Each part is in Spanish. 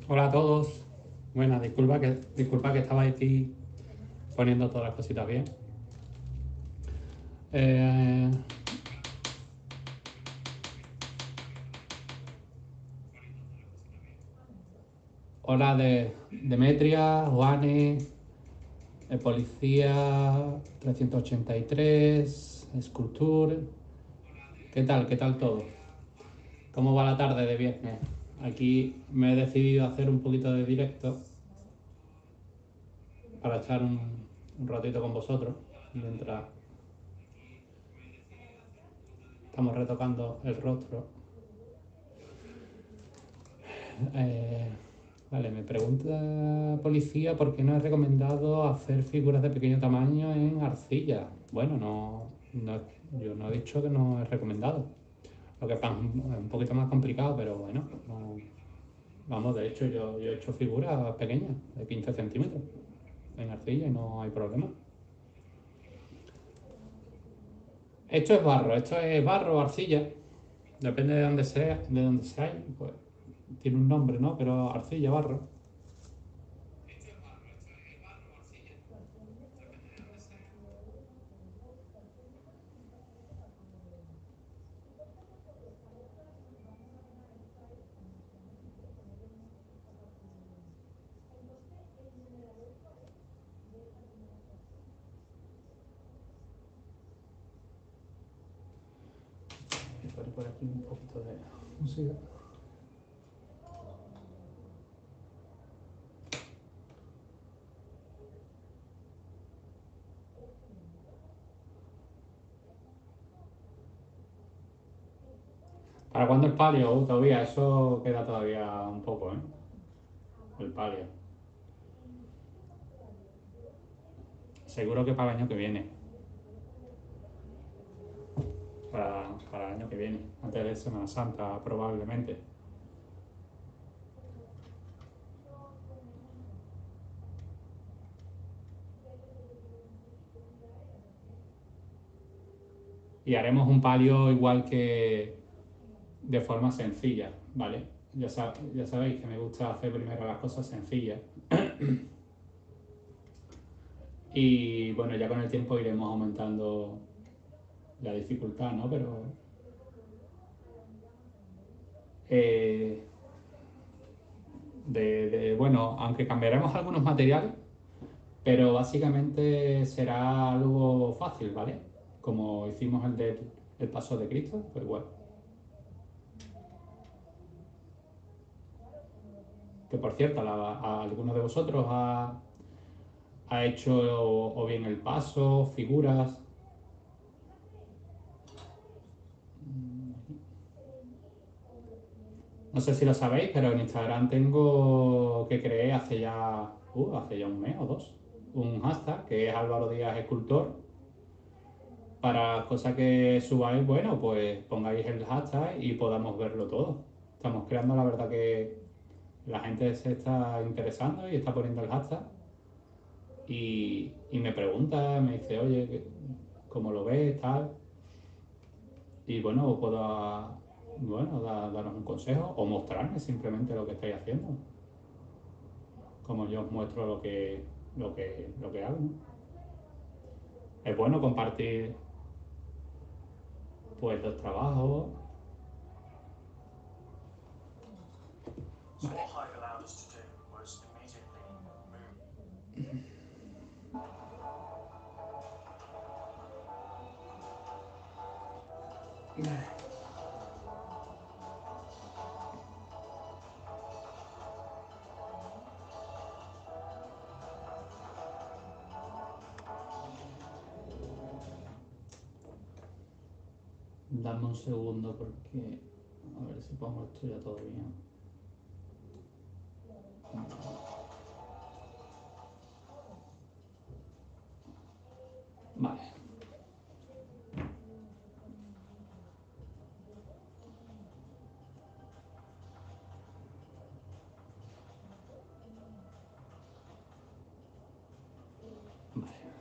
Hola a todos. Bueno, disculpa que estaba aquí poniendo todas las cositas bien. Eh, Hola de Demetria, Juane, Policía 383, Sculpture. ¿Qué tal? ¿Qué tal todo? ¿Cómo va la tarde de viernes? Aquí me he decidido hacer un poquito de directo para echar un ratito con vosotros mientras estamos retocando el rostro. Eh, vale, me pregunta policía por qué no es recomendado hacer figuras de pequeño tamaño en arcilla. Bueno, yo no he dicho que no es recomendado. Lo que pasa es un poquito más complicado, pero bueno, vamos, de hecho yo he hecho figuras pequeñas, de 15 centímetros, en arcilla y no hay problema. Esto es barro o arcilla, depende de dónde sea, pues tiene un nombre, ¿no? Pero arcilla, barro. Voy a poner por aquí un poquito de música. ¿Para cuándo el palio? Todavía, eso queda todavía un poco, ¿eh? El palio. Seguro que para el año que viene. Para el año que viene. Antes de Semana Santa, probablemente. Y haremos un palio igual que de forma sencilla, ¿vale? Ya sabéis que me gusta hacer primero las cosas sencillas. Y bueno, ya con el tiempo iremos aumentando la dificultad, ¿no? Pero eh, bueno, aunque cambiaremos algunos materiales, pero básicamente será algo fácil, ¿vale? Como hicimos el paso de Cristo, pues igual. Que por cierto, a alguno de vosotros ha hecho o bien el paso, figuras. No sé si lo sabéis, pero en Instagram tengo que creé hace ya un mes o dos, un hashtag que es Álvaro Díaz Escultor. Para cosas que subáis, bueno, pues pongáis el hashtag y podamos verlo todo. Estamos creando, la verdad que la gente se está interesando y está poniendo el hashtag y me pregunta, me dice, oye, ¿cómo lo ves? Tal. Y bueno, daros un consejo o mostrarme simplemente lo que estáis haciendo, como yo os muestro lo que hago, ¿no? Es bueno compartir pues los trabajos. Vale. Dame un segundo porque a ver si pongo esto ya todo bien. Vale. Vale.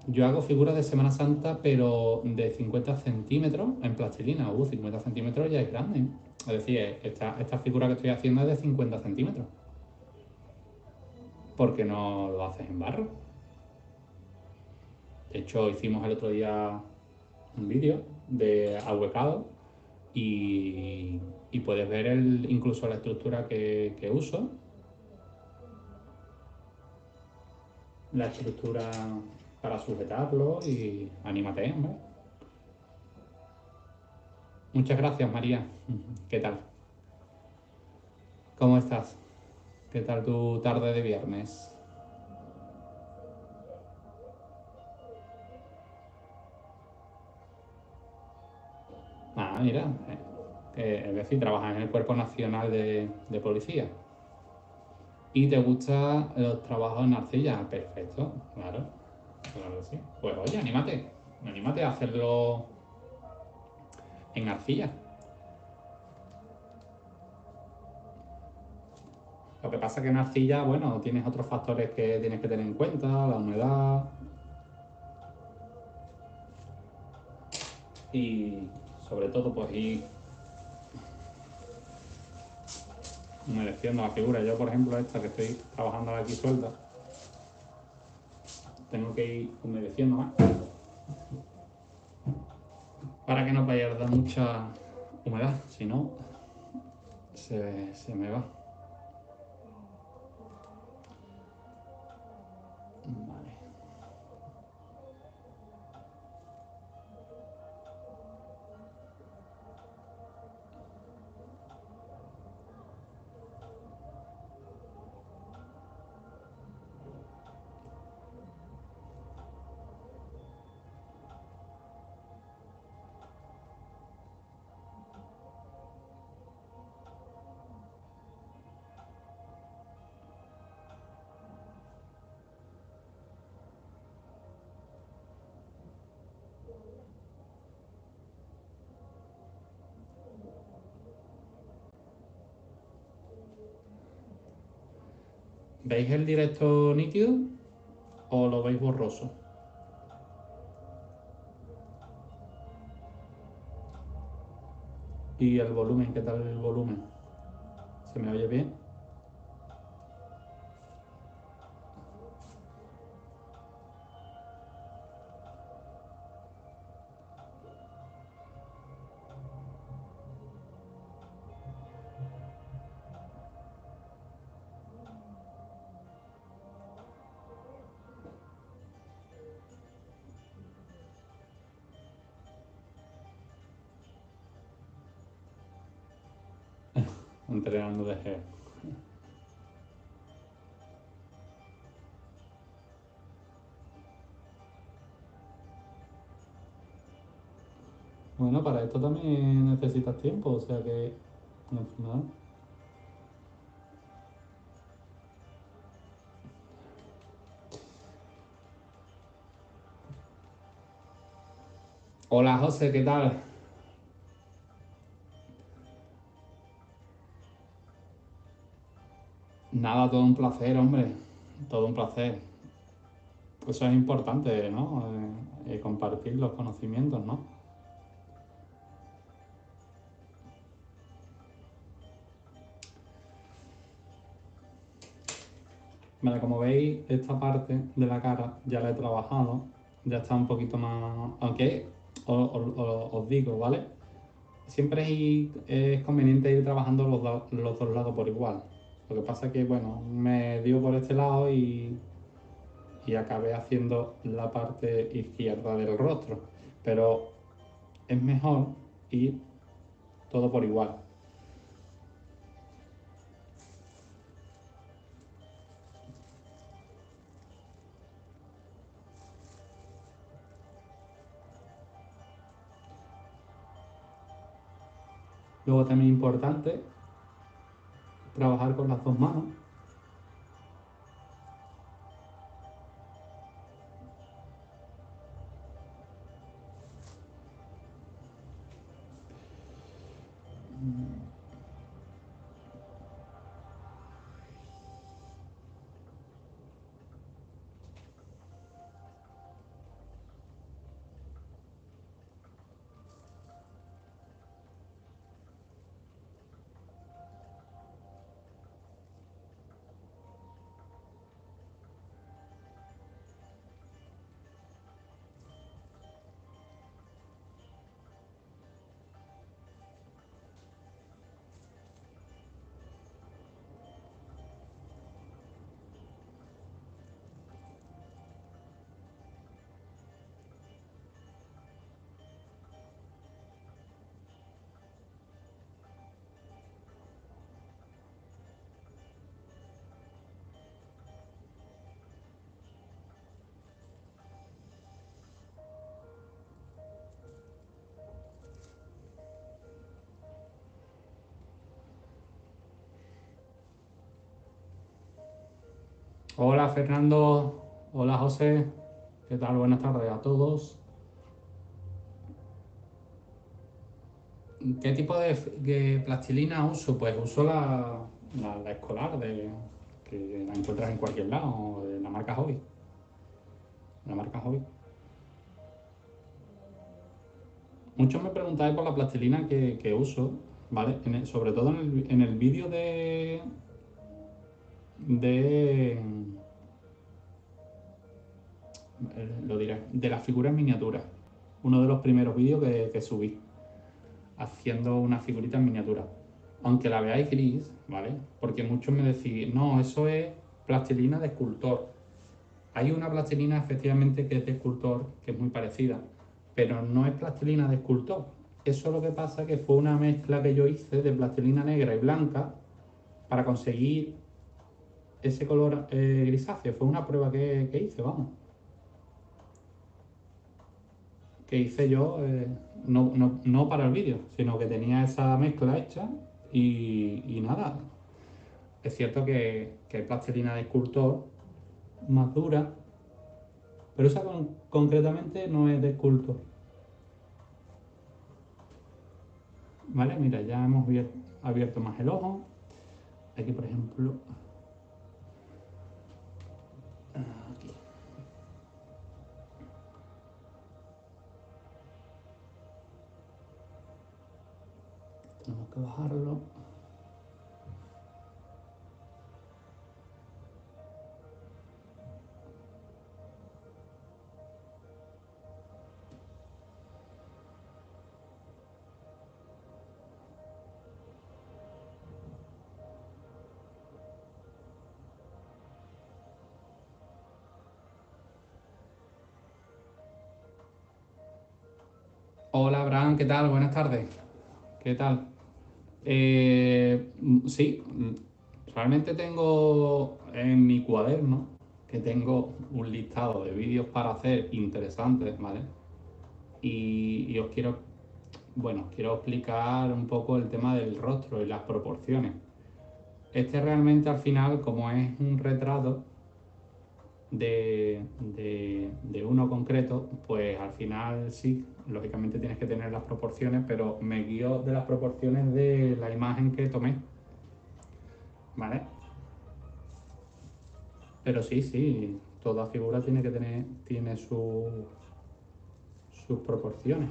Yo hago figuras de Semana Santa, pero de 50 centímetros en plastilina. 50 centímetros ya es grande, ¿eh? Es decir, esta figura que estoy haciendo es de 50 centímetros. ¿Por qué no lo haces en barro? De hecho, hicimos el otro día un vídeo de ahuecado y puedes ver incluso la estructura que uso. La estructura para sujetarlo y anímate, hombre. Muchas gracias, María. ¿Qué tal? ¿Cómo estás? ¿Qué tal tu tarde de viernes? Ah, mira, es decir, trabajas en el Cuerpo Nacional de Policía y te gustan los trabajos en arcilla. Perfecto, claro, claro que sí. Pues oye, anímate a hacerlo en arcilla. Lo que pasa es que en arcilla, bueno, tienes otros factores que tienes que tener en cuenta, la humedad y sobre todo pues ir humedeciendo la figura. Yo, por ejemplo, esta que estoy trabajando aquí suelta, tengo que ir humedeciendo más para que no pierda mucha humedad, si no se me va. Vale. ¿Veis el directo nítido o lo veis borroso? ¿Y el volumen? ¿Qué tal el volumen? ¿Se me oye bien? Entrenando de geo. Bueno, para esto también necesitas tiempo, o sea que al final. Hola José, ¿qué tal? Nada, todo un placer, hombre. Todo un placer. Eso es importante, ¿no? Compartir los conocimientos, ¿no? Vale, como veis, esta parte de la cara ya la he trabajado, ya está un poquito más. Aunque os digo, ¿vale? Siempre es conveniente ir trabajando los dos lados por igual. Lo que pasa es que, bueno, me dio por este lado y acabé haciendo la parte izquierda del rostro. Pero es mejor ir todo por igual. Luego también es importante trabajar con las dos manos. Hola Fernando, hola José, ¿qué tal? Buenas tardes a todos. ¿Qué tipo de plastilina uso? Pues uso la escolar, que la encuentras en cualquier lado, de la marca Hobby. La marca Hobby. Muchos me preguntáis por la plastilina que uso, ¿vale? Sobre todo en el vídeo de lo diré, de las figuras miniaturas. Uno de los primeros vídeos que subí, haciendo una figurita en miniatura. Aunque la veáis gris, ¿vale? Porque muchos me decís, no, eso es plastilina de escultor. Hay una plastilina efectivamente que es de escultor, que es muy parecida, pero no es plastilina de escultor. Eso lo que pasa que fue una mezcla que yo hice de plastilina negra y blanca para conseguir ese color grisáceo. Fue una prueba que hice, vamos. Que hice yo, no para el vídeo, sino que tenía esa mezcla hecha y nada. Es cierto que es plastilina de escultor más dura, pero esa concretamente no es de escultor. ¿Vale? Mira, ya hemos abierto más el ojo. Aquí, por ejemplo, aquí. Tenemos que bajarlo. Hola, Abraham, ¿qué tal? Buenas tardes. ¿Qué tal? Sí, realmente tengo en mi cuaderno que tengo un listado de vídeos para hacer interesantes, ¿vale? Y os quiero explicar un poco el tema del rostro y las proporciones. Este realmente al final, como es un retrato de uno concreto, pues al final sí, lógicamente tienes que tener las proporciones, pero me guío de las proporciones de la imagen que tomé, ¿vale? Pero sí, sí, toda figura tiene sus proporciones.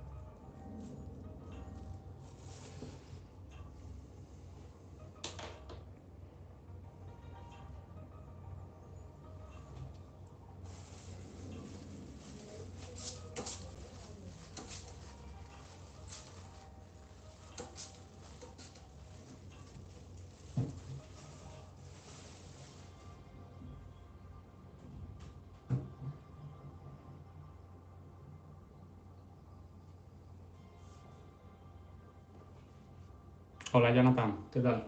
Hola Jonathan, ¿qué tal?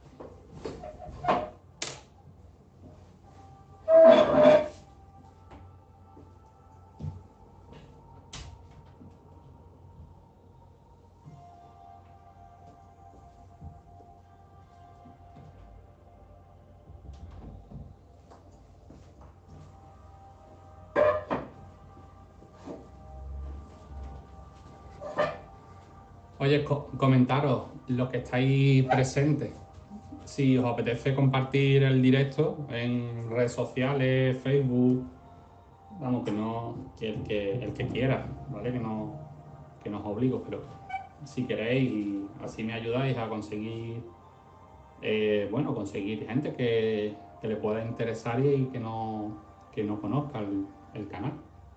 Oye, comentaros los que estáis presentes. Si os apetece compartir el directo en redes sociales, Facebook, vamos, que no, el que quiera, ¿vale? Que no os obligo, pero si queréis, y así me ayudáis a conseguir, bueno, conseguir gente que le pueda interesar y que no conozca el canal.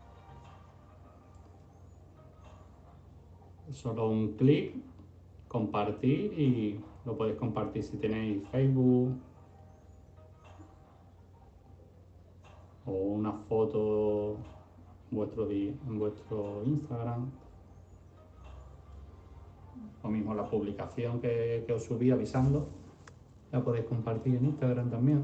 Solo un clic, compartir y lo podéis compartir si tenéis Facebook o una foto en vuestro Instagram, o mismo la publicación que os subí avisando, la podéis compartir en Instagram también.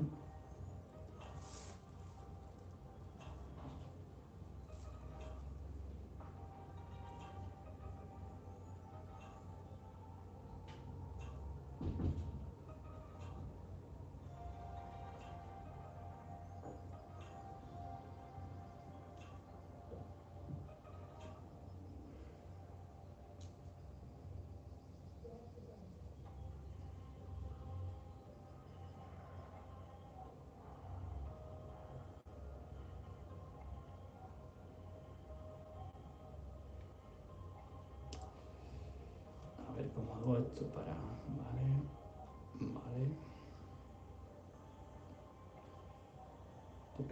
esto para... Vale, vale. Ok.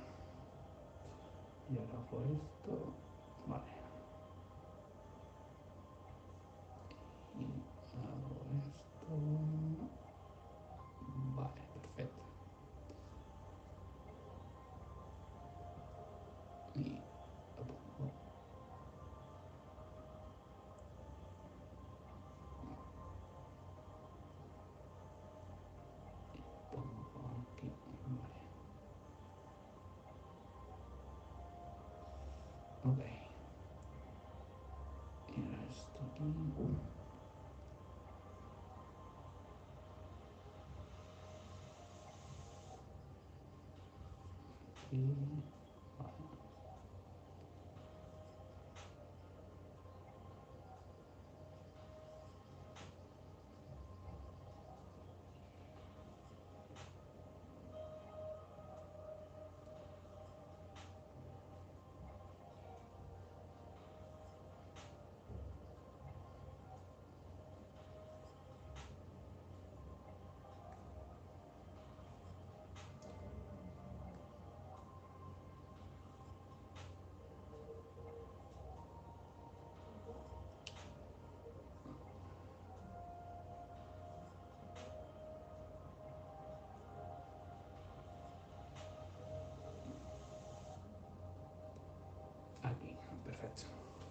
Y ahora hago esto. Vale. Y hago esto. Vale, perfecto. Y lo pongo. Pongo aquí. Vale. Ok. Y ahora esto aquí. Y... Vale. Aquí, perfecto.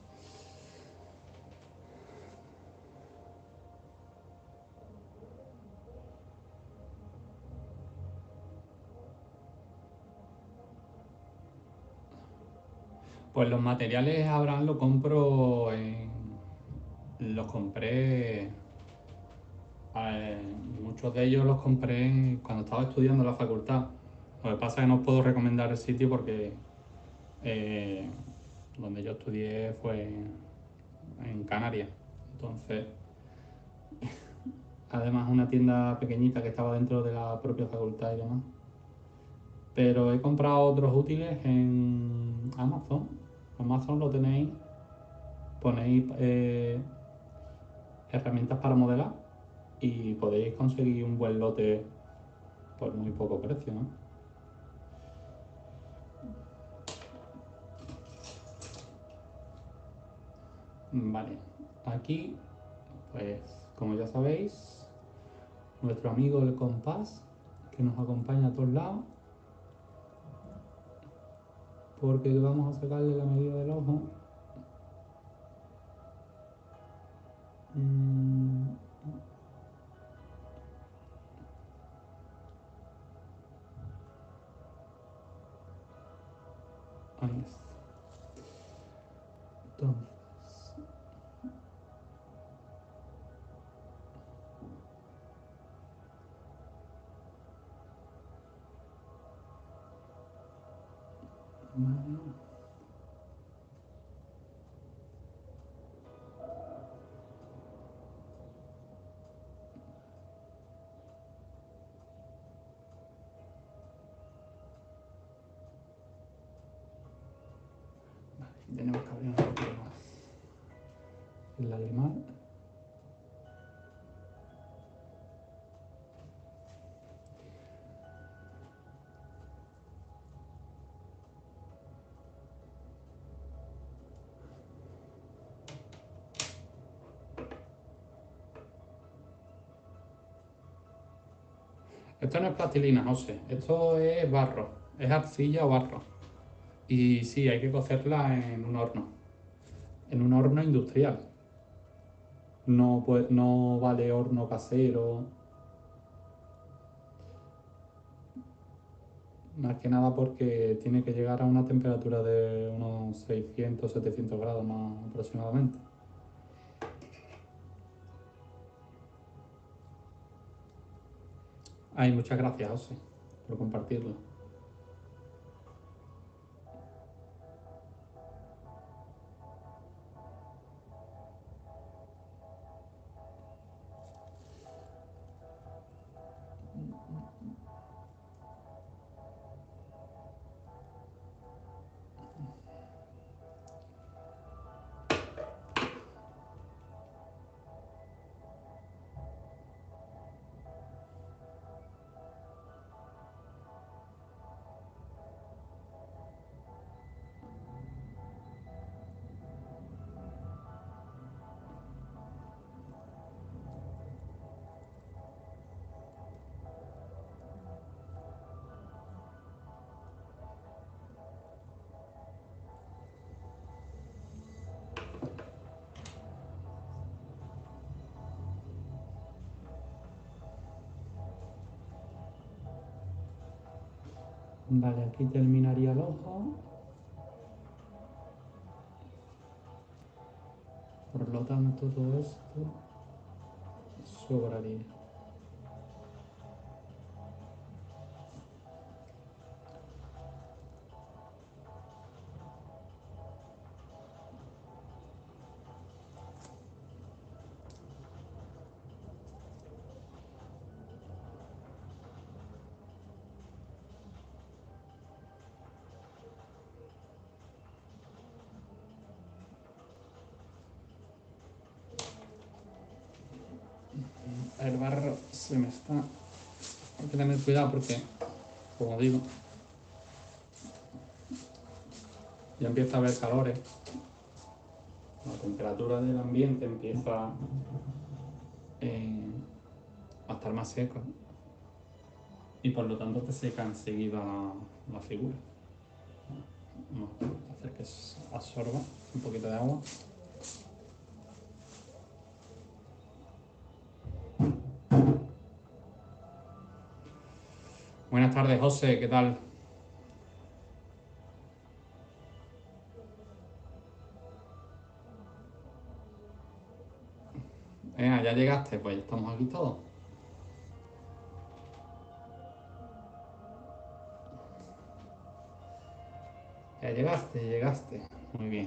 Pues los materiales Abraham lo compro en... Los compré... muchos de ellos los compré cuando estaba estudiando en la facultad. Lo que pasa es que no os puedo recomendar el sitio porque eh, donde yo estudié fue en Canarias. Entonces, además una tienda pequeñita que estaba dentro de la propia facultad y demás. Pero he comprado otros útiles en Amazon. Amazon lo tenéis, ponéis herramientas para modelar y podéis conseguir un buen lote por muy poco precio, ¿no? Vale, aquí, pues como ya sabéis, nuestro amigo el compás, que nos acompaña a todos lados, porque vamos a sacarle la medida del ojo. Mm, ahí está. Entonces, vale. Y tenemos que abrir un poquito el lagrimal. Esto no es plastilina, José, esto es barro, es arcilla o barro. Y sí, hay que cocerla en un horno industrial. No, no vale horno casero, más que nada porque tiene que llegar a una temperatura de unos 600, 700 grados más aproximadamente. Ay, muchas gracias, José, por compartirlo. Vale, aquí terminaría el ojo. Por lo tanto, todo esto sobraría. El barro se me está... Hay que tener cuidado porque, como digo, ya empieza a haber calores. La temperatura del ambiente empieza a estar más seca y por lo tanto te seca enseguida la figura. Vamos a hacer que absorba un poquito de agua. Buenas tardes, José, ¿qué tal? Ya llegaste, pues ya estamos aquí todos. Ya llegaste. Muy bien.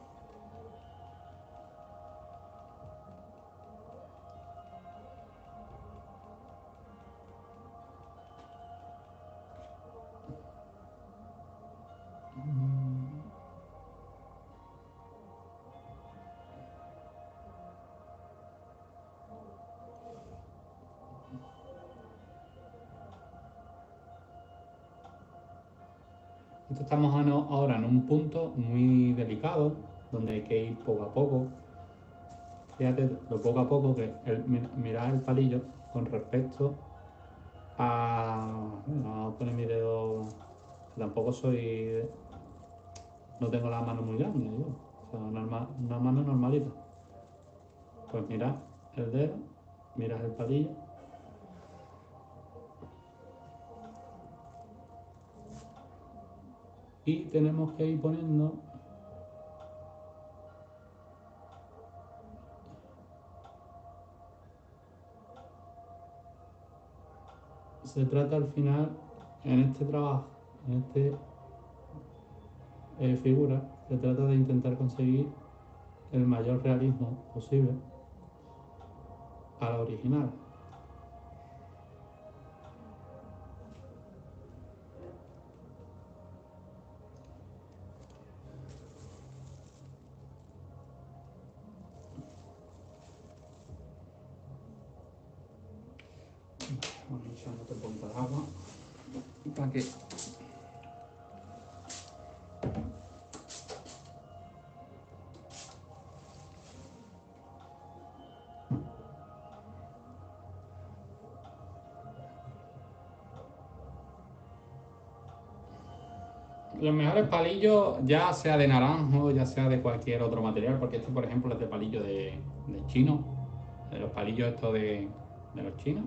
Estamos ahora en un punto muy delicado donde hay que ir poco a poco. Fíjate lo poco a poco que mirar el palillo con respecto a... Bueno, vamos a poner mi dedo... Tampoco soy... No tengo la mano muy grande, digo. O sea, una mano normalita. Pues mira el dedo, miras el palillo. Y tenemos que ir poniendo... Se trata al final, en este trabajo, en este figura, se trata de intentar conseguir el mayor realismo posible a la original. Vamos echándote un poquito de agua para que... Los mejores palillos, ya sea de naranjo, ya sea de cualquier otro material, porque este, por ejemplo, es de palillo de chino, de los palillos estos de los chinos.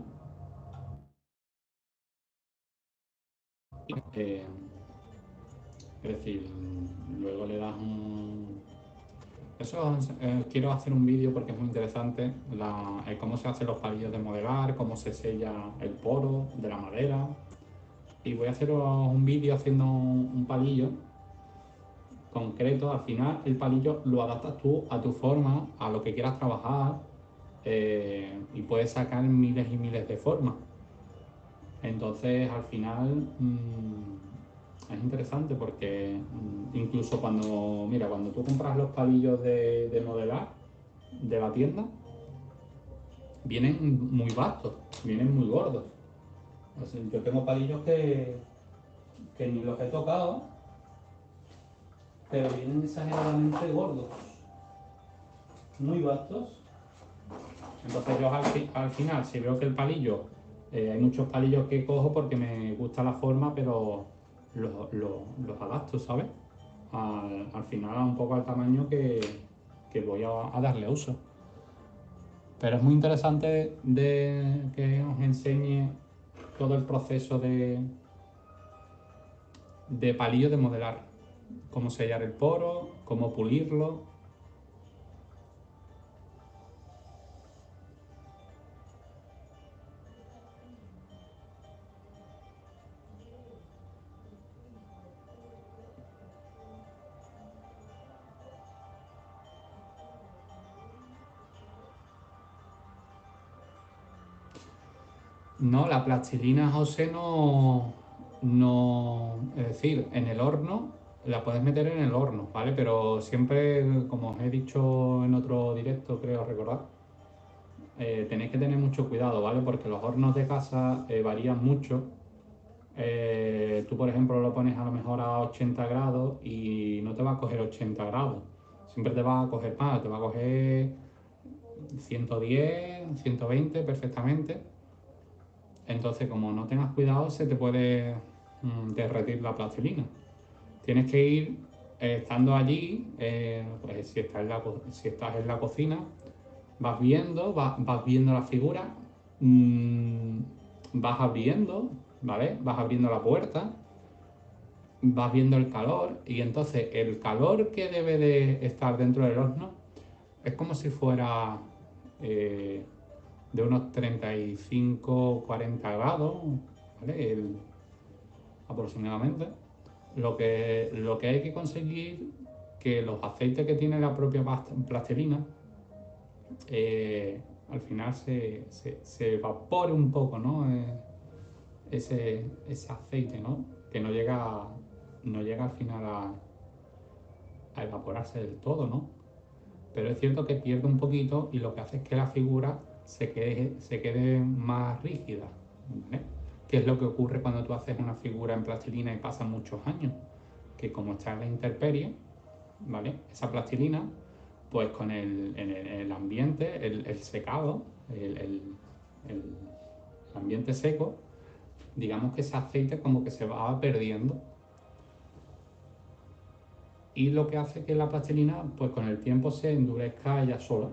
Eh, es decir, luego le das un... Eso quiero hacer un vídeo porque es muy interesante, cómo se hacen los palillos de modelar, cómo se sella el poro de la madera. Y voy a hacer un vídeo haciendo un palillo concreto. Al final el palillo lo adaptas tú a tu forma, a lo que quieras trabajar, y puedes sacar miles y miles de formas. Entonces al final es interesante porque incluso cuando tú compras los palillos de modelar de la tienda, vienen muy vastos, vienen muy gordos. O sea, yo tengo palillos que ni los he tocado, pero vienen exageradamente gordos, muy vastos. Entonces yo al final, si veo que el palillo, hay muchos palillos que cojo porque me gusta la forma, pero los adapto, ¿sabes? Al final un poco al tamaño que voy a darle uso. Pero es muy interesante que os enseñe todo el proceso de palillo de modelar. Cómo sellar el poro, cómo pulirlo. No, la plastilina, José, es decir, en el horno, la puedes meter en el horno, ¿vale? Pero siempre, como os he dicho en otro directo, creo recordar, tenéis que tener mucho cuidado, ¿vale? Porque los hornos de casa varían mucho. Tú, por ejemplo, lo pones a lo mejor a 80 grados y no te va a coger 80 grados. Siempre te va a coger más, te va a coger 110, 120 perfectamente. Entonces, como no tengas cuidado, se te puede derretir la plastilina. Tienes que ir estando allí, pues si estás en la cocina, vas viendo la figura, mmm, vas abriendo, ¿vale? Vas abriendo la puerta, vas viendo el calor y entonces el calor que debe de estar dentro del horno es como si fuera eh, de unos 35-40 grados, ¿vale? Aproximadamente. Lo que hay que conseguir que los aceites que tiene la propia plastilina al final se evapore un poco, ¿no? Ese aceite, ¿no? Que no llega al final a evaporarse del todo, ¿no? Pero es cierto que pierde un poquito y lo que hace es que la figura se quede más rígida, ¿vale? ¿Qué es lo que ocurre cuando tú haces una figura en plastilina y pasan muchos años? Que como está en la intemperie, ¿vale? Esa plastilina, pues con el ambiente, el secado, el ambiente seco, digamos que ese aceite como que se va perdiendo y lo que hace que la plastilina, pues con el tiempo se endurezca ella sola.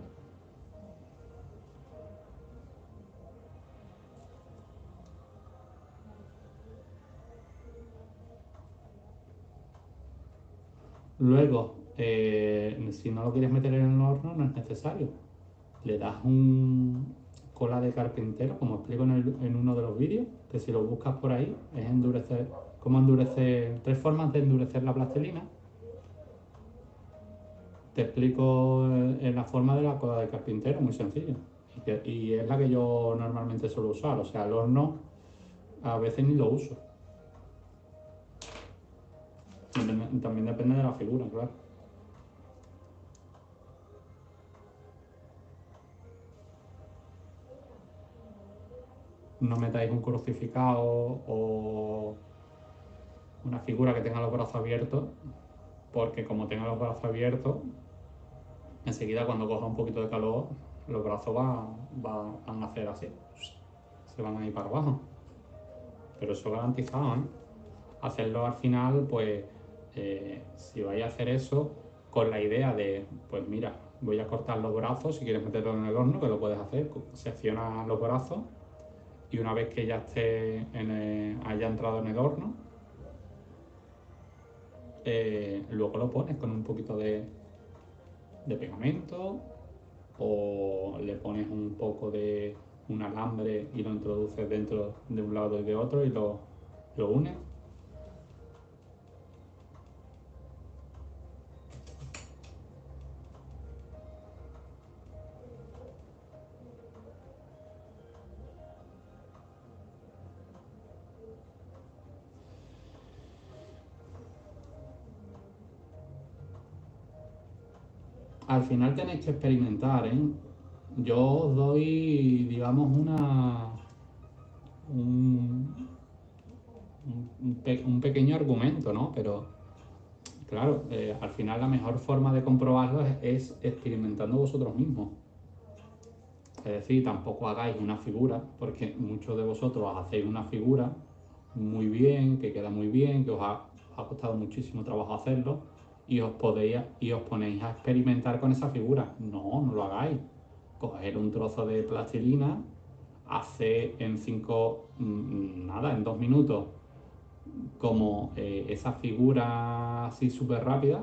Luego, si no lo quieres meter en el horno, no es necesario. Le das un cola de carpintero, como explico en uno de los vídeos, que si lo buscas por ahí, es endurecer, cómo endurecer, 3 formas de endurecer la plastilina. Te explico en la forma de la cola de carpintero, muy sencillo. Y es la que yo normalmente suelo usar, o sea, el horno a veces ni lo uso. También depende de la figura, claro. No metáis un crucificado o una figura que tenga los brazos abiertos, porque como tenga los brazos abiertos, enseguida cuando coja un poquito de calor, los brazos van a hacer así, se van a ir para abajo. Pero eso garantizado, ¿eh? Hacerlo al final, pues si vais a hacer eso con la idea de, pues mira, voy a cortar los brazos, si quieres meterlo en el horno, que lo puedes hacer, seccionas los brazos y una vez que ya haya entrado en el horno, luego lo pones con un poquito de pegamento o le pones un poco de un alambre y lo introduces dentro de un lado y de otro y lo unes. Al final tenéis que experimentar, ¿eh? Yo os doy, digamos, un, un pequeño argumento, ¿no? Pero claro, al final la mejor forma de comprobarlo es experimentando vosotros mismos. Es decir, tampoco hagáis una figura, porque muchos de vosotros hacéis una figura muy bien, que queda muy bien, que os ha costado muchísimo trabajo hacerlo, y os ponéis a experimentar con esa figura. No, no lo hagáis. Coger un trozo de plastilina, hacer en 2 minutos como esa figura así súper rápida,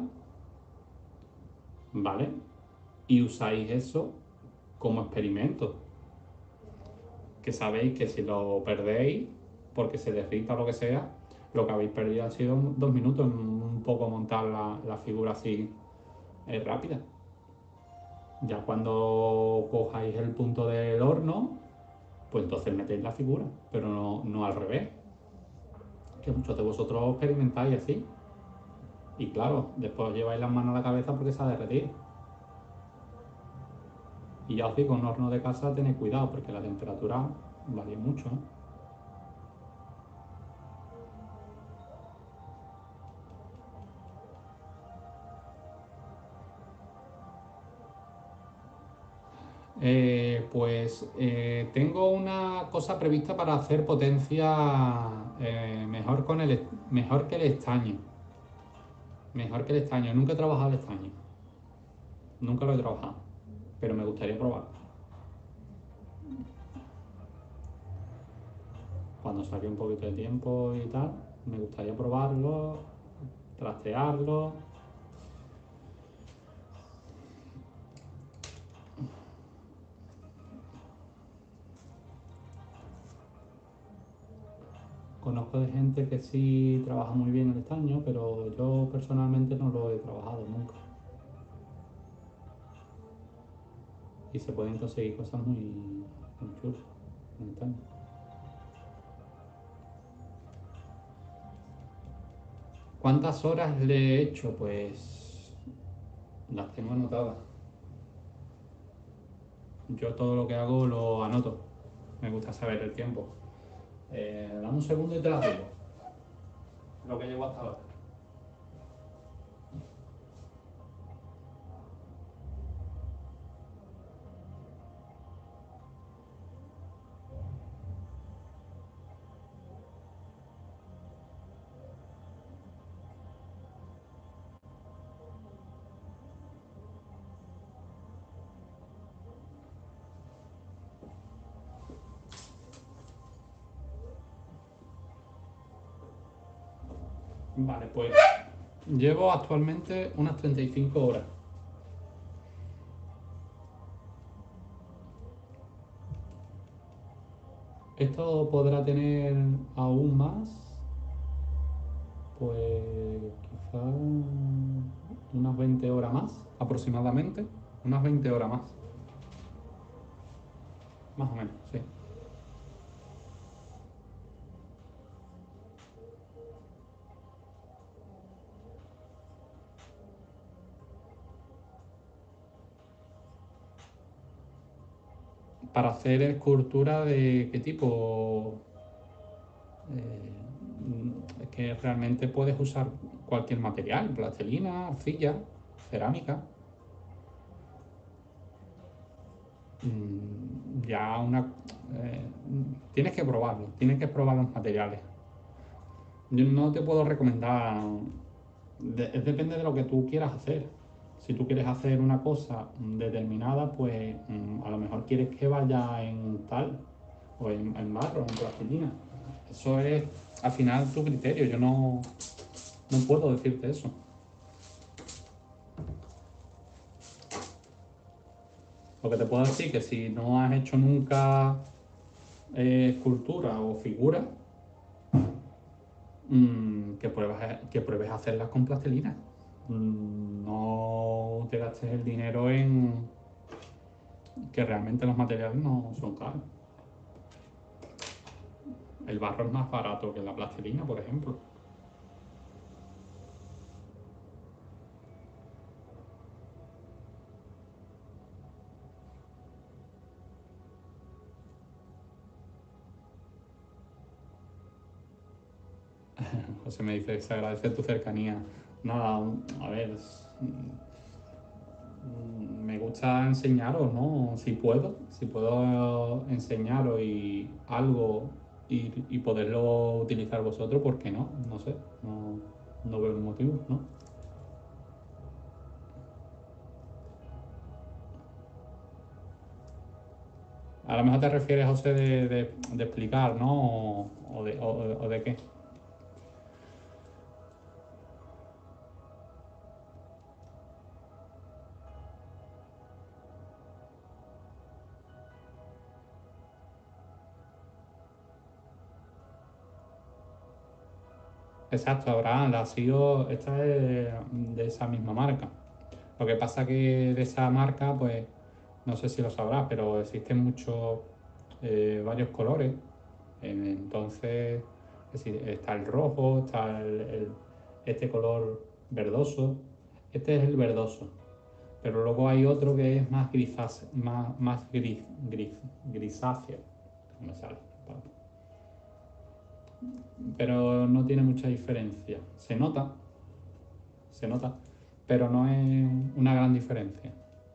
¿vale? Y usáis eso como experimento, que sabéis que si lo perdéis, porque se derrita o lo que sea, lo que habéis perdido han sido 2 minutos en un poco montar la figura así rápida. Ya cuando cojáis el punto del horno, pues entonces metéis la figura, pero no al revés, que muchos de vosotros experimentáis así. Y claro, después os lleváis las manos a la cabeza porque se ha derretido. Y ya os digo, un horno de casa tened cuidado porque la temperatura varía mucho, ¿eh? Tengo una cosa prevista para hacer potencia mejor que el estaño. Mejor que el estaño. Nunca he trabajado el estaño. Nunca lo he trabajado. Pero me gustaría probarlo. Cuando saque un poquito de tiempo y tal, me gustaría probarlo, trastearlo. Conozco de gente que sí trabaja muy bien el estaño, pero yo personalmente no lo he trabajado nunca. Y se pueden conseguir cosas muy chulas en el estaño. ¿Cuántas horas le he hecho? Pues las tengo anotadas. Yo todo lo que hago lo anoto. Me gusta saber el tiempo. Dame un segundo y te las digo. Lo que llevo hasta ahora. Vale, pues llevo actualmente unas 35 horas. Esto podrá tener aún más, pues quizá unas 20 horas más, aproximadamente. Unas 20 horas más o menos, sí. Para hacer escultura de qué tipo, es que realmente puedes usar cualquier material, plastilina, arcilla, cerámica. Ya eh, tienes que probar los materiales. Yo no te puedo recomendar, depende de lo que tú quieras hacer. Si tú quieres hacer una cosa determinada, pues a lo mejor quieres que vaya en tal, o en barro, en plastilina. Eso es al final tu criterio, yo no puedo decirte eso. Lo que te puedo decir es que si no has hecho nunca escultura o figura, que pruebes a hacerlas con plastilina. No te gastes el dinero en que realmente los materiales no son caros. El barro es más barato que la plastilina, por ejemplo. José me dice, se agradece tu cercanía. Nada, a ver, me gusta enseñaros, ¿no? Si puedo enseñaros algo y poderlo utilizar vosotros, ¿por qué no? No sé, no veo un motivo, ¿no? A lo mejor te refieres, José, de explicar, ¿no? O de qué. Exacto, Abraham, la SIO, esta es de esa misma marca. Lo que pasa que de esa marca, pues, no sé si lo sabrás, pero existen muchos, varios colores. Entonces, es decir, está el rojo, está este color verdoso. Este es el verdoso. Pero luego hay otro que es más grisáceo. No me sale. Pero no tiene mucha diferencia. Se nota, pero no es una gran diferencia.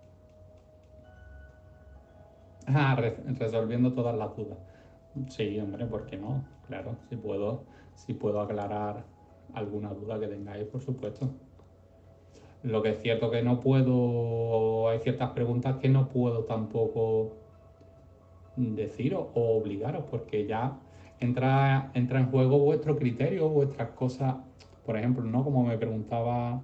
Resolviendo todas las dudas. Sí, hombre, ¿por qué no? Claro, si puedo aclarar alguna duda que tengáis, por supuesto. Lo que es cierto que no puedo, hay ciertas preguntas que no puedo tampoco deciros o obligaros, porque ya entra en juego vuestro criterio, vuestras cosas. Por ejemplo, ¿no? Como me preguntaba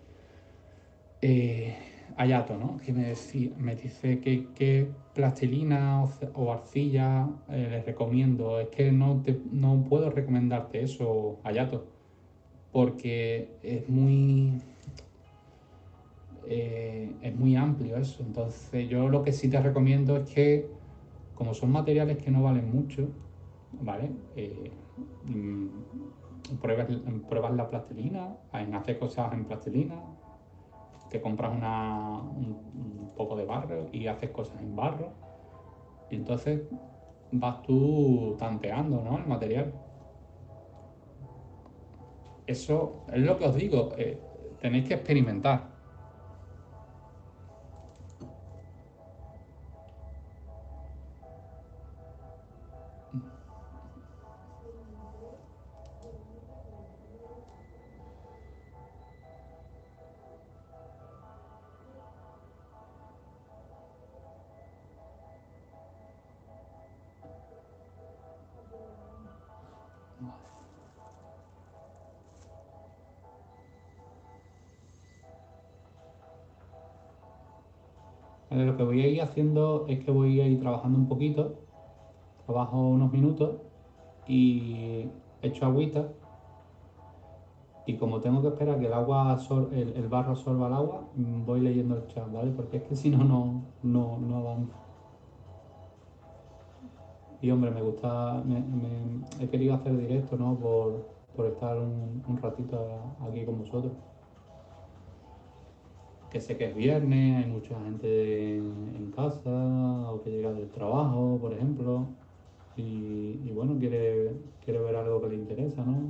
eh, Ayato, ¿no? Que me dice que qué plastilina o arcilla les recomiendo. Es que no puedo recomendarte eso, Ayato, porque es muy amplio eso. Entonces yo lo que sí te recomiendo es que, como son materiales que no valen mucho, ¿vale? Pruebas, pruebas la plastilina, hacer cosas en plastilina, te compras un poco de barro y haces cosas en barro. Y entonces vas tú tanteando, ¿no? El material. Eso es lo que os digo, tenéis que experimentar. Lo que voy a ir haciendo es que voy a ir trabajando un poquito, trabajo unos minutos y echo agüita. Y como tengo que esperar que el barro absorba el agua, voy leyendo el chat, ¿vale? Porque es que si no, no avanzo. Y hombre, me gusta, he querido hacer directo, ¿no? Por estar un ratito aquí con vosotros. Que sé que es viernes, hay mucha gente en casa o que llega del trabajo, por ejemplo, y bueno, quiere ver algo que le interesa, ¿no?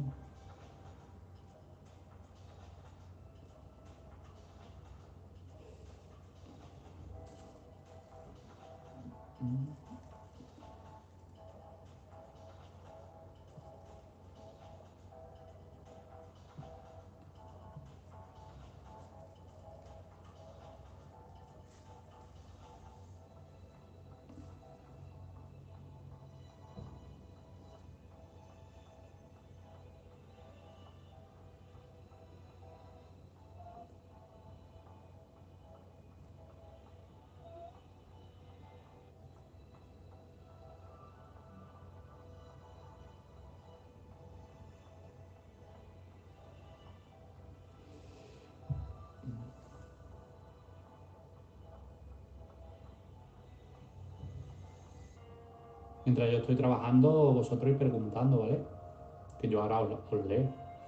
Mientras yo estoy trabajando, vosotros ir preguntando, ¿vale? Que yo ahora os leo.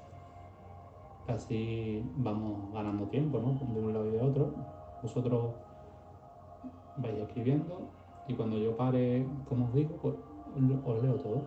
Así vamos ganando tiempo, ¿no? De un lado y de otro. Vosotros vais escribiendo y cuando yo pare, como os digo, pues os leo todo.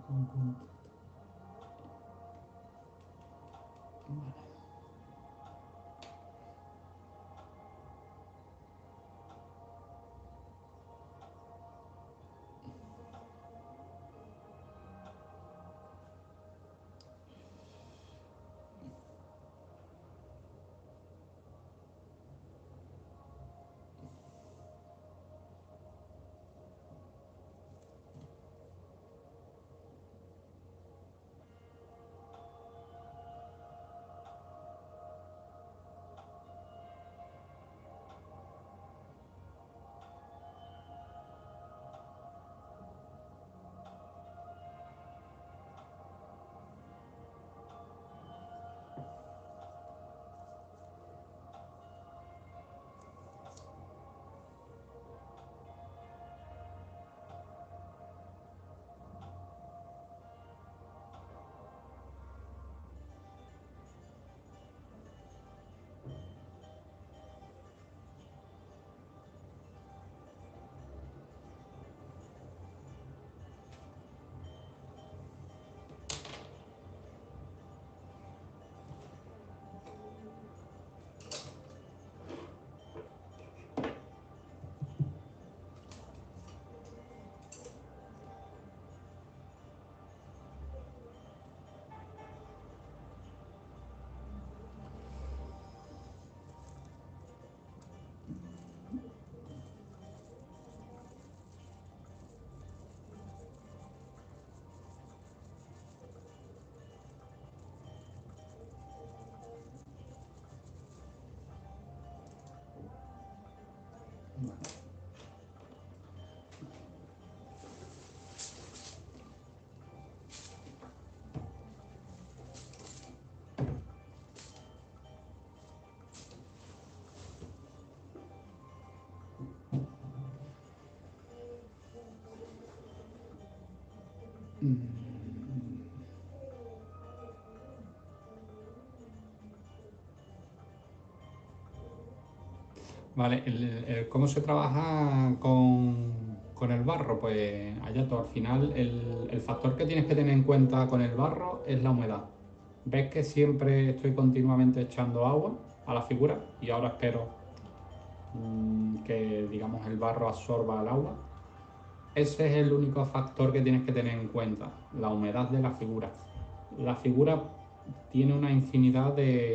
Vale, ¿cómo se trabaja con el barro? Pues allá tú, al final el factor que tienes que tener en cuenta con el barro es la humedad. ¿Ves que siempre estoy continuamente echando agua a la figura y ahora espero que digamos el barro absorba el agua? Ese es el único factor que tienes que tener en cuenta, la humedad de la figura. La figura tiene una infinidad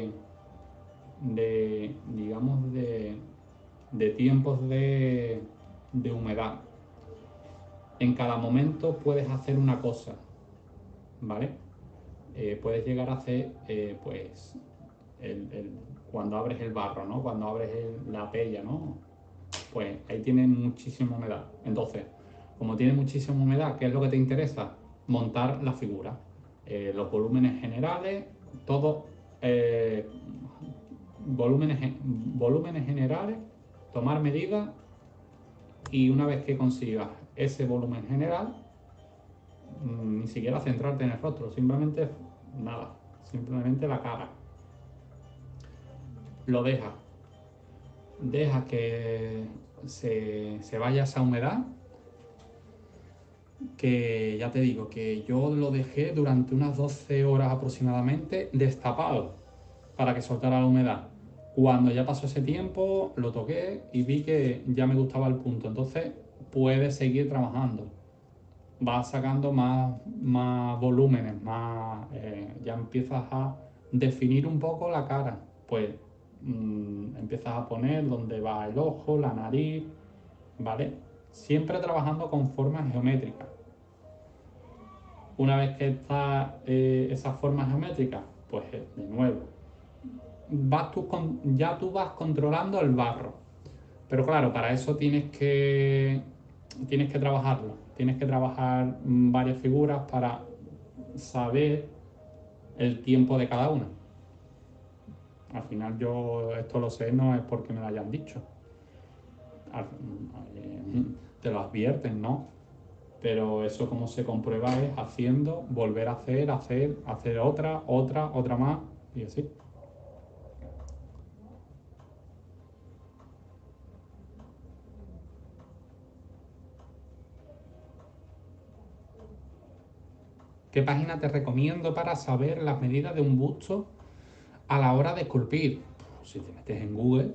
digamos, de tiempos de humedad. En cada momento puedes hacer una cosa, ¿vale? Puedes llegar a hacer, pues, cuando abres el barro, ¿no? Cuando abres la pella, ¿no? Pues ahí tiene muchísima humedad. Entonces, como tiene muchísima humedad, ¿qué es lo que te interesa? Montar la figura. Los volúmenes generales, todo, volúmenes generales, tomar medidas y una vez que consigas ese volumen general, ni siquiera centrarte en el rostro, simplemente nada, simplemente la cara. Lo dejas que se vaya esa humedad, que ya te digo que yo lo dejé durante unas 12 horas aproximadamente destapado para que soltara la humedad. Cuando ya pasó ese tiempo, lo toqué y vi que ya me gustaba el punto. Entonces puedes seguir trabajando. Vas sacando más volúmenes, ya empiezas a definir un poco la cara. Pues empiezas a poner dónde va el ojo, la nariz, ¿vale? Siempre trabajando con formas geométricas. Una vez que está esa forma geométrica, pues de nuevo, ya tú vas controlando el barro. Pero claro, para eso tienes que trabajarlo. Tienes que trabajar varias figuras para saber el tiempo de cada una. Al final yo esto lo sé, no es porque me lo hayan dicho. Te lo advierten, ¿no? Pero eso como se comprueba es haciendo, volver a hacer otra más y así. ¿Qué página te recomiendo para saber las medidas de un busto a la hora de esculpir? Pues si te metes en Google,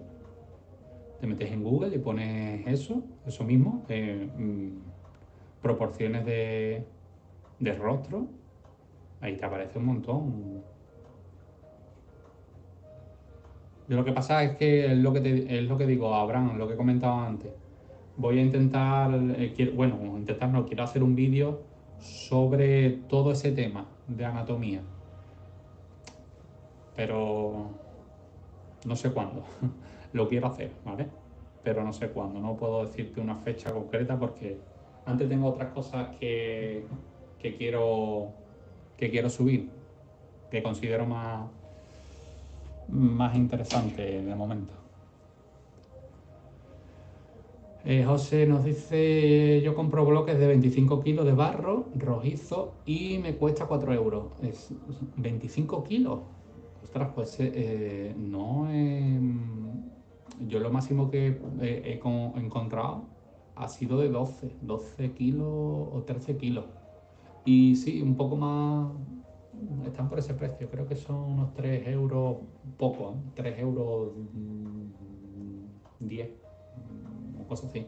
y pones eso mismo, proporciones de rostro, ahí te aparece un montón. Yo lo que pasa es que es lo que digo, Abraham, lo que he comentado antes. Voy a intentar, quiero hacer un vídeo sobre todo ese tema de anatomía, pero no sé cuándo. Lo quiero hacer, ¿vale? Pero no sé cuándo. No puedo decirte una fecha concreta porque antes tengo otras cosas que quiero que quiero subir, que considero más interesante de momento. José nos dice, yo compro bloques de 25 kilos de barro rojizo y me cuesta 4 euros. Es 25 kilos. Ostras, pues no. Yo lo máximo que he encontrado ha sido de 12 kilos o 13 kilos. Y sí, un poco más. Están por ese precio, creo que son unos 3 euros, poco, 3 euros 10, o cosas así.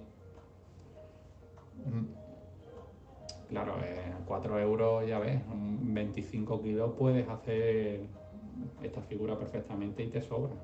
Claro, 4 euros, ya ves, 25 kilos puedes hacer esta figura perfectamente y te sobra.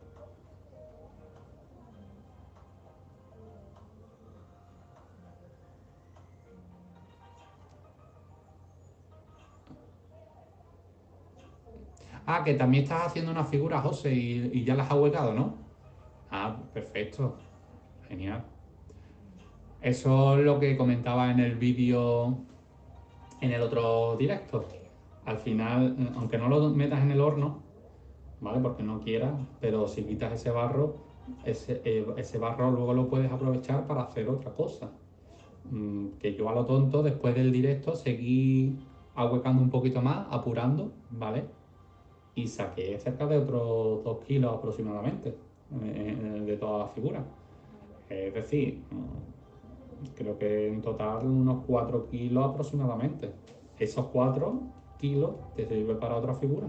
Ah, que también estás haciendo una figura, José, y ya las has huecado, ¿no? Ah, perfecto, genial. Eso es lo que comentaba en el vídeo, en el otro directo. Al final, aunque no lo metas en el horno, ¿vale? Porque no quieras, pero si quitas ese barro luego lo puedes aprovechar para hacer otra cosa. Que yo a lo tonto, después del directo, seguí ahuecando un poquito más, apurando, ¿vale? Y saqué cerca de otros 2 kilos aproximadamente de toda la figura. Es decir, creo que en total unos 4 kilos aproximadamente. Esos 4 kilos te sirven para otra figura.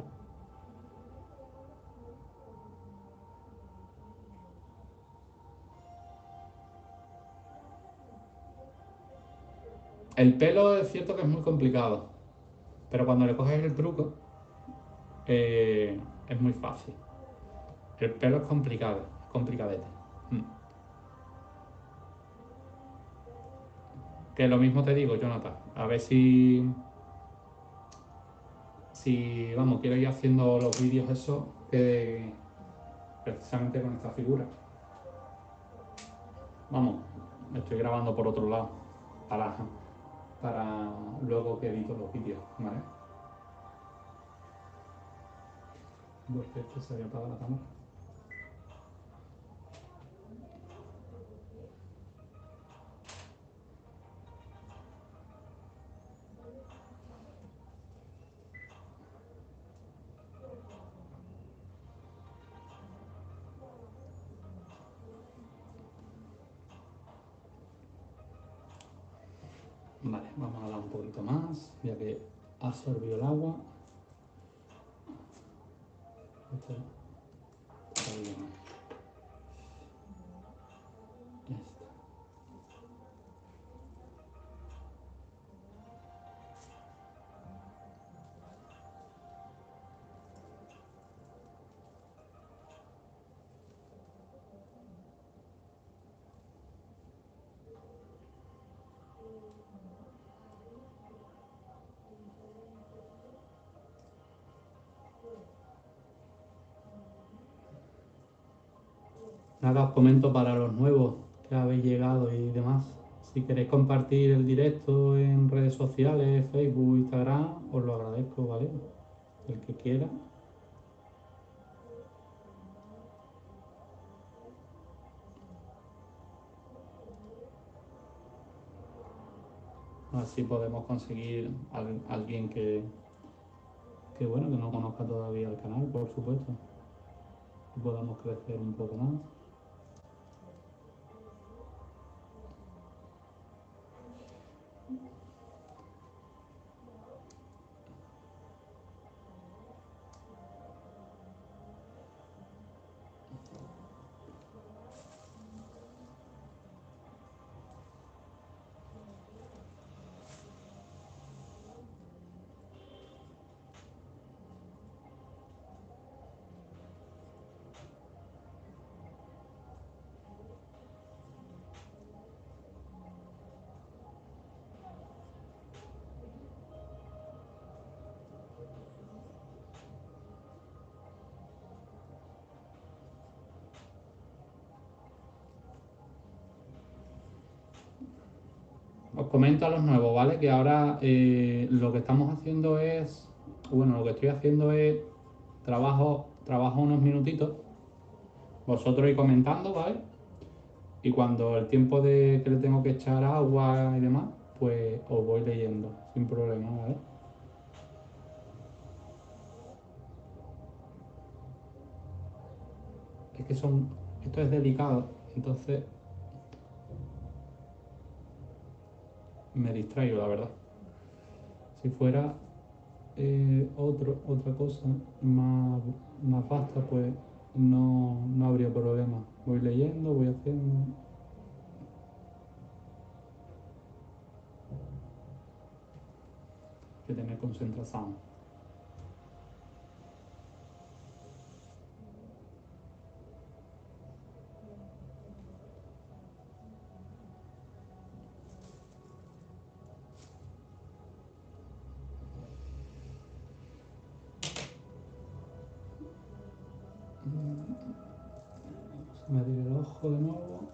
El pelo es cierto que es muy complicado, pero cuando le coges el truco es muy fácil. El pelo es complicado, complicadete. Mm. Que lo mismo te digo, Jonathan. A ver si vamos, quiero ir haciendo los vídeos eso precisamente con esta figura. Vamos, me estoy grabando por otro lado para, para luego que edito los vídeos, ¿vale? Perfecto, se había apagado la cámara. Vale, vamos a dar un poquito más, ya que absorbió el agua. Esto está bien. Ya está. Nada, os comento para los nuevos que habéis llegado y demás. Si queréis compartir el directo en redes sociales, Facebook, Instagram, os lo agradezco, ¿vale? El que quiera. Así podemos conseguir alguien bueno, que no conozca todavía el canal, por supuesto. Y podamos crecer un poco más. comento a los nuevos, ¿vale? Que ahora lo que estamos haciendo es, bueno, lo que estoy haciendo es trabajo unos minutitos, vosotros ir comentando, ¿vale? Y cuando el tiempo de que le tengo que echar agua y demás, pues os voy leyendo sin problema, ¿vale? Es que esto es delicado, entonces me distraigo, la verdad. Si fuera otra cosa más vasta, pues no habría problema. Voy leyendo, voy haciendo. Hay que tener concentración. Se me tira el ojo de nuevo.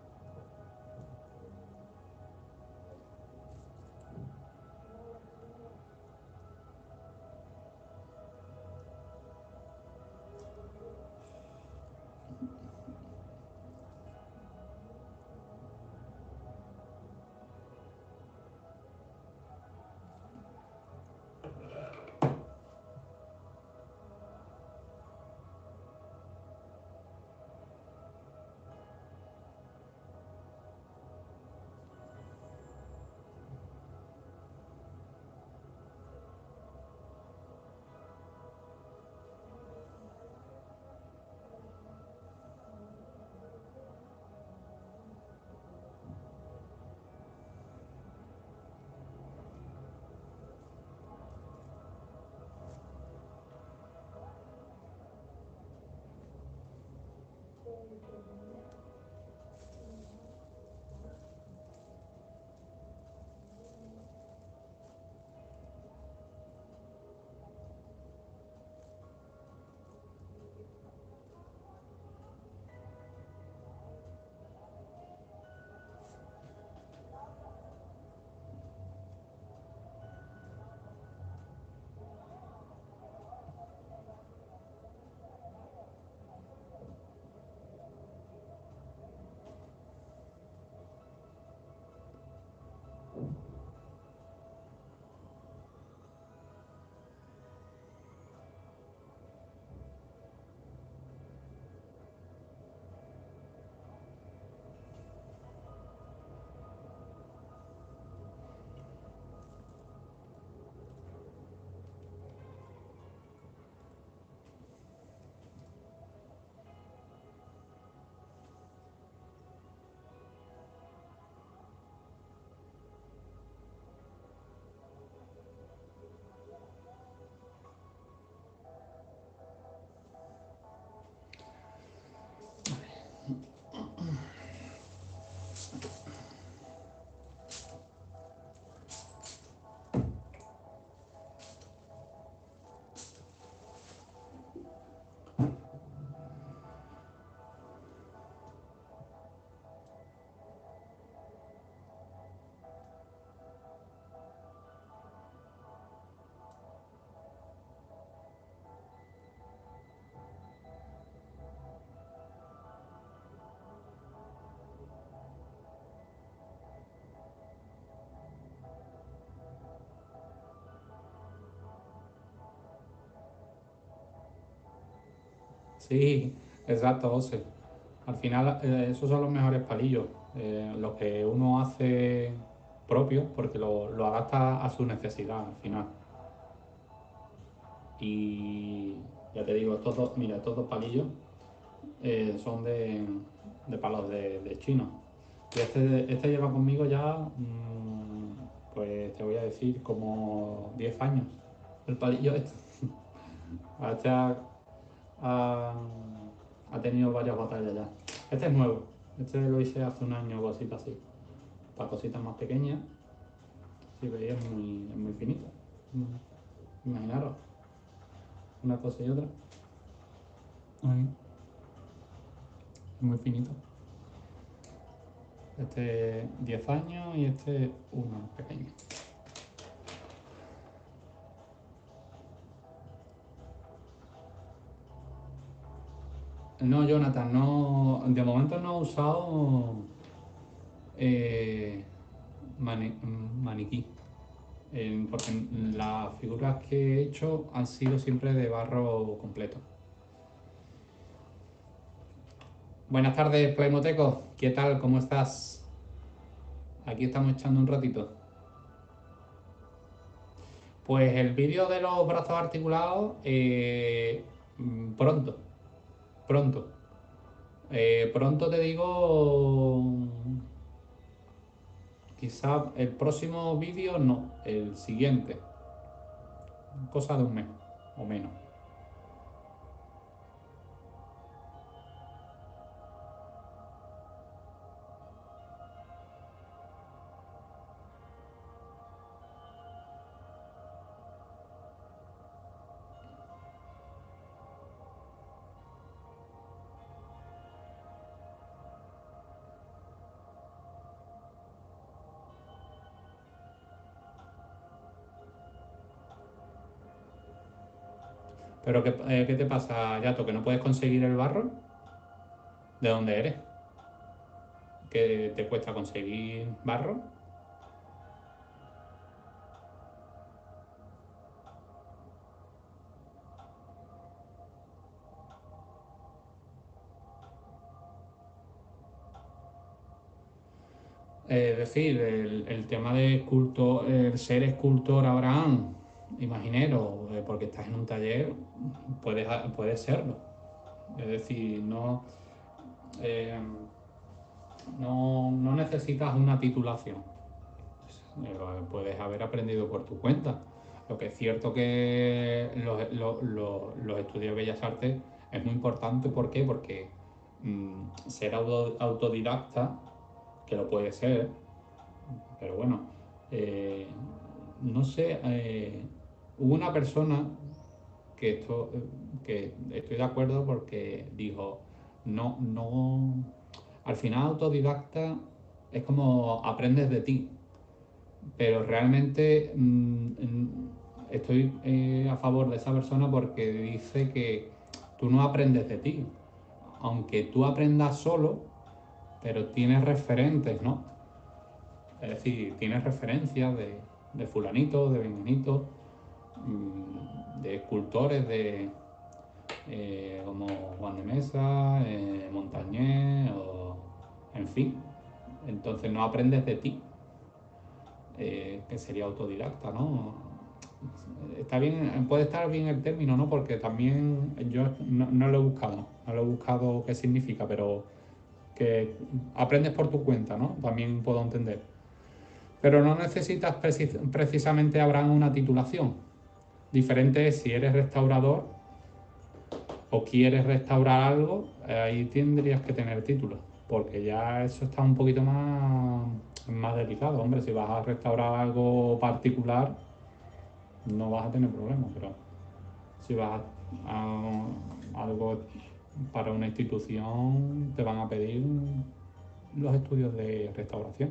Sí, exacto, José. Al final, esos son los mejores palillos, los que uno hace propio, porque lo adapta a su necesidad al final. Y ya te digo, mira, estos dos palillos son de palos de chino. Y este lleva conmigo ya, pues te voy a decir, como 10 años. El palillo este. Este ha- ha tenido varias batallas ya. Este es nuevo. Este lo hice hace un año o cositas así. Para cositas más pequeñas, si veis, es muy finito. Imaginaros, una cosa y otra. Ahí, es muy finito. Este 10 años y este 1 pequeño. No, Jonathan, no, de momento no he usado eh, maniquí, porque las figuras que he hecho han sido siempre de barro completo. Buenas tardes, Playmoteco. ¿Qué tal? ¿Cómo estás? Aquí estamos echando un ratito. Pues el vídeo de los brazos articulados, pronto, pronto. Pronto te digo, quizá el próximo vídeo no, el siguiente, cosa de un mes o menos. Pero ¿qué te pasa, Yato? ¿Que no puedes conseguir el barro? ¿De dónde eres? ¿Qué te cuesta conseguir barro? Es decir, el tema de el ser escultor Abraham, imaginero, porque estás en un taller, puedes serlo. Es decir, eh, no necesitas una titulación. Puedes haber aprendido por tu cuenta. Lo que es cierto que los estudios de Bellas Artes es muy importante. ¿Por qué? Porque ser autodidacta, que lo puede ser, pero bueno, eh, no sé, hubo una persona que estoy de acuerdo porque dijo, no, al final autodidacta es como aprendes de ti, pero realmente estoy a favor de esa persona porque dice que tú no aprendes de ti, aunque tú aprendas solo, pero tienes referentes, ¿no? Es decir, tienes referencias de fulanito, de venganito, de escultores como Juan de Mesa, Montañés, en fin. Entonces no aprendes de ti, que sería autodidacta, ¿no? Está bien, puede estar bien el término, ¿no? Porque también yo no lo he buscado, no lo he buscado qué significa, pero que aprendes por tu cuenta, ¿no? También puedo entender. Pero no necesitas precisamente, Abraham, una titulación. Diferente es si eres restaurador o quieres restaurar algo, ahí tendrías que tener título, porque ya eso está un poquito más delicado. Hombre, si vas a restaurar algo particular, no vas a tener problemas, pero si vas a algo para una institución, te van a pedir los estudios de restauración.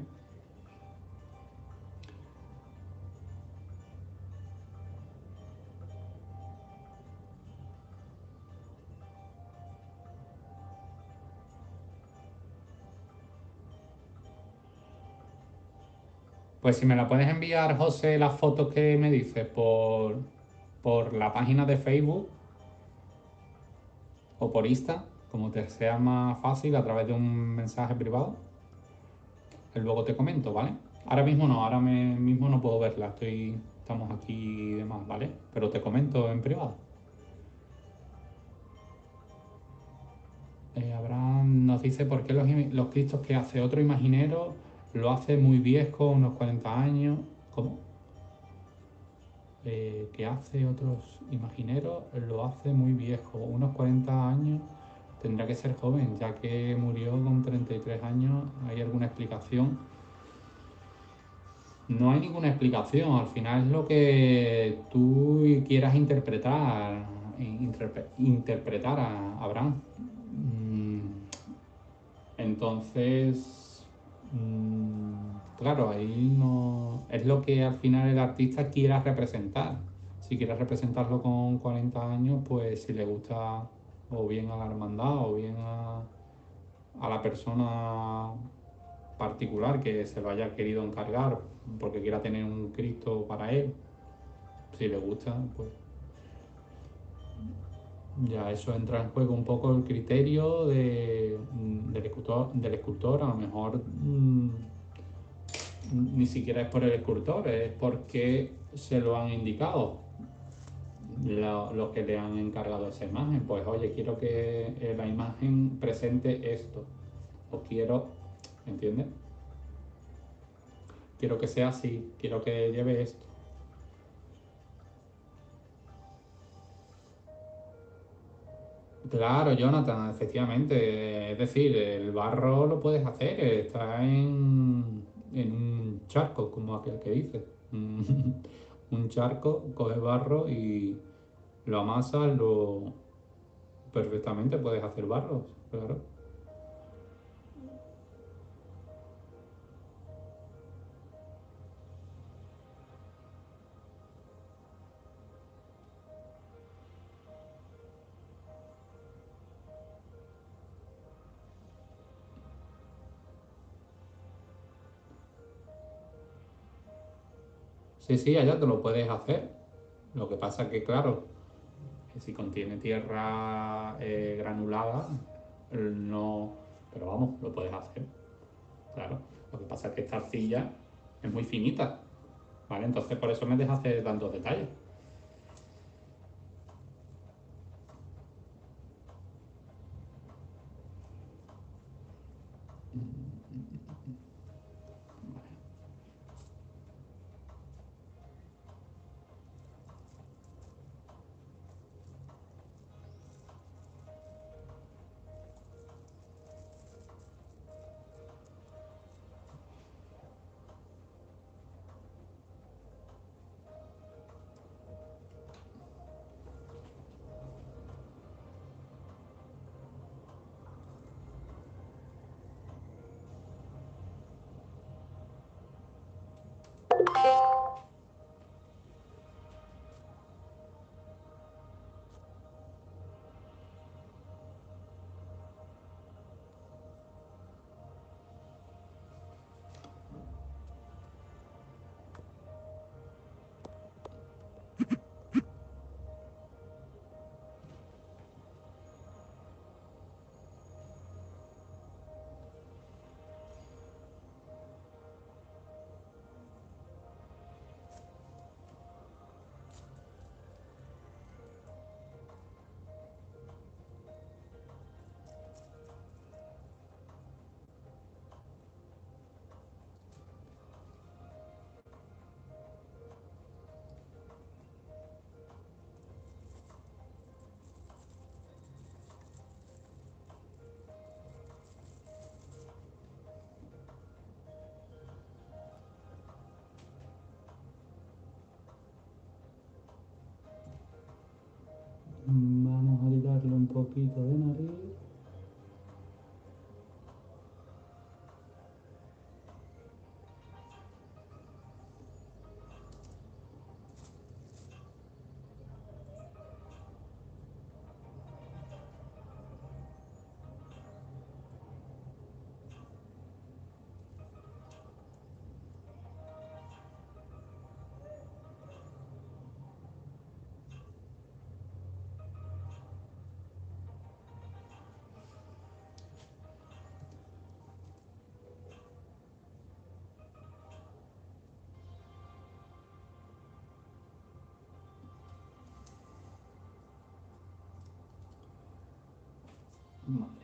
Pues si me la puedes enviar, José, las fotos que me dices por la página de Facebook o por Insta, como te sea más fácil, a través de un mensaje privado, que luego te comento, ¿vale? Ahora mismo no, mismo no puedo verla, estamos aquí y demás, ¿vale? Pero te comento en privado. Abraham nos dice por qué los Cristos que hace otro imaginero lo hace muy viejo, unos 40 años. ¿Cómo? Que hace otros imagineros lo hace muy viejo, unos 40 años. Tendrá que ser joven, ya que murió con 33 años. ¿Hay alguna explicación? No hay ninguna explicación, al final es lo que tú quieras interpretar a Abraham. Mm, Entonces, Claro, ahí no es lo que al final el artista quiera representar. Si quiere representarlo con 40 años, pues si le gusta o bien a la hermandad o bien a la persona particular que se lo haya querido encargar porque quiera tener un Cristo para él, si le gusta, pues ya eso entra en juego un poco el criterio del escultor. A lo mejor ni siquiera es por el escultor, es porque se lo han indicado los que le han encargado esa imagen. Pues oye, quiero que la imagen presente esto, o quiero, ¿entiendes? Quiero que sea así, quiero que lleve esto. Claro, Jonathan, efectivamente. Es decir, el barro lo puedes hacer, está en un charco, como aquel que dice. Un charco, coges barro y lo amasas, perfectamente puedes hacer barros, claro. Sí, sí, allá te lo puedes hacer. Lo que pasa que, claro, que si contiene tierra granulada, no. Pero vamos, lo puedes hacer, claro. Lo que pasa es que esta arcilla es muy finita, ¿vale? Entonces por eso me deja hacer tantos detalles. Vamos a quitarle un poquito de nariz. Vale.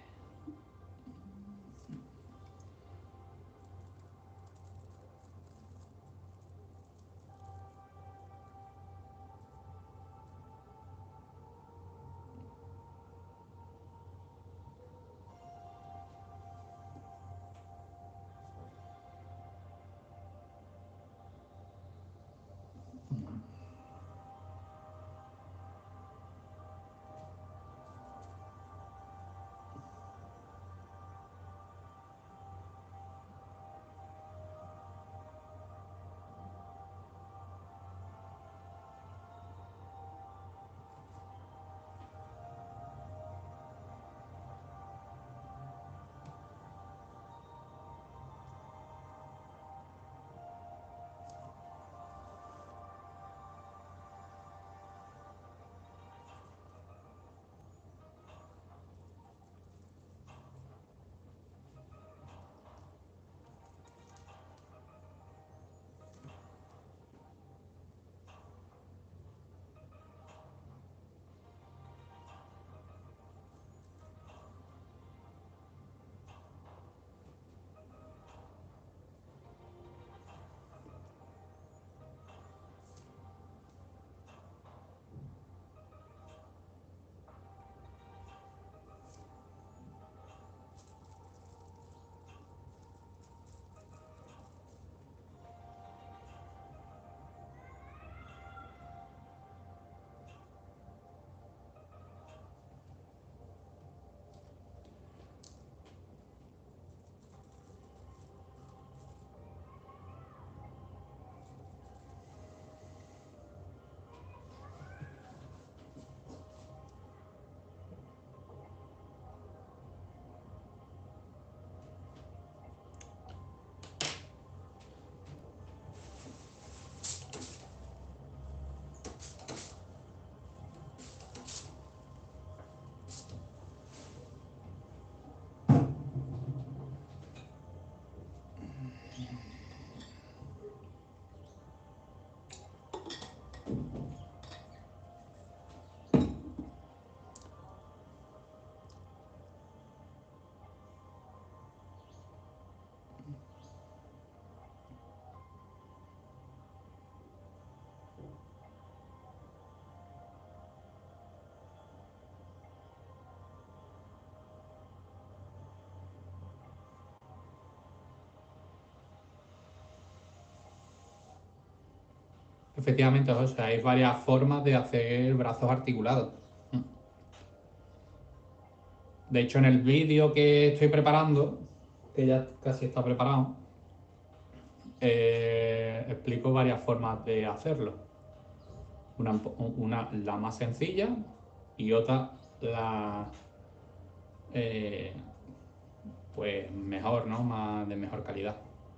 Efectivamente, o sea, hay varias formas de hacer brazos articulados. De hecho, en el vídeo que estoy preparando, que ya casi está preparado, explico varias formas de hacerlo. Una la más sencilla y otra la eh, pues mejor, ¿no? Más de mejor calidad.